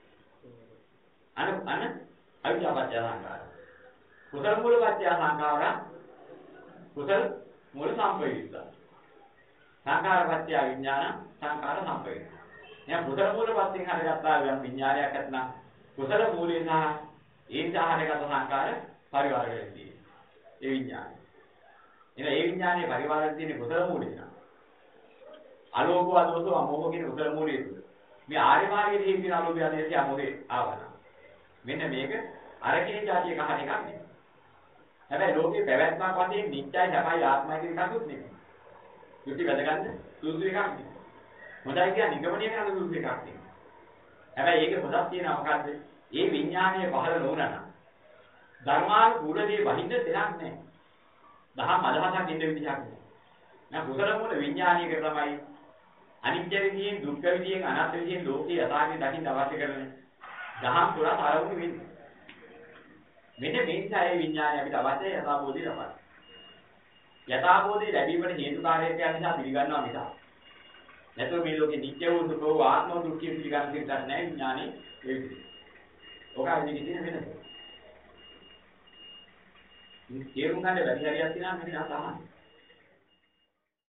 Speaker 1: අන අවිද්‍යාපත්‍ය සංකාරය. කුසල මූලපත්‍ය සංකාරා කුසල මූල සම්පයුක්ත. සංකාරපත්‍ය විඥාන සංකාර සම්පයුක්ත. එයා කුසල මූලපත්‍යෙන් හටගත්තා යම් විඥානයක් ඇතනම් කුසල මූලේ සහ ඒ සහගත සංකාර පරිවාරයෙන් තියෙන්නේ. ඒ විඥානය. එන ඒ විඥානයේ පරිවාරයෙන් තියෙන කුසල මූලේ නා. අලෝභ අදෝස අමෝහ කියන කුසල මූලයේ තුල. මේ ආර්ය මාර්ගයේ තියෙන අලෝභය ආදේශය අමෝහේ ආවන. මෙන්න මේක අරකින જાතිය කහන එකක් නෙමෙයි. හැබැයි ලෝකේ පැවැත්මක් වශයෙන් නිත්‍යයි හැබැයි ආත්මයි කියන එකකුත් නෙමෙයි. දුටි වැදගන්න සුදුසු එකක් නෙමෙයි. හොඳයි කියන්නේ නිගමනය කරන සුදුසු එකක් නෙමෙයි. හැබැයි ඒකේ හොදක් තියෙනවා මොකද්ද? ඒ විඥානය පහළ නොවුණා නම් ධර්මානුකූලදී වහින්න දෙයක් නැහැ. දහම් අදහසක් ඉන්න විදිහක් නැහැ. නම් කුසල මූල විඥානීයක තමයි අනිත්‍ය විදියෙන් දුක්ඛ විදියෙන් අනාත්ම විදියෙන් ලෝකේ යථාර්ථය දකින්න අවශ්‍ය කරන දහම් පුරා ආරමුණු වෙන්නේ. මෙන්න මේ නිසා ඒ විඥානය අපිට අවශ්‍යයි යථාබෝධය ලබන්න. යථාබෝධය ලැබීමට හේතුකාරකයන් නිසා පිළිගන්නවා මිසක් නැත්නම් මේ ලෝකේ නිත්‍ය වූ සුඛ වූ ආත්ම වූ දුක්ඛ පිළිගන්න දෙයක් නැහැ විඥානේ ඒ විදිහට. ඔකයි මේකේ තියෙන වෙනස. මේ තේරුම් ගන්න බැරි හරියක් තියෙනවා මෙන්න අහන්න.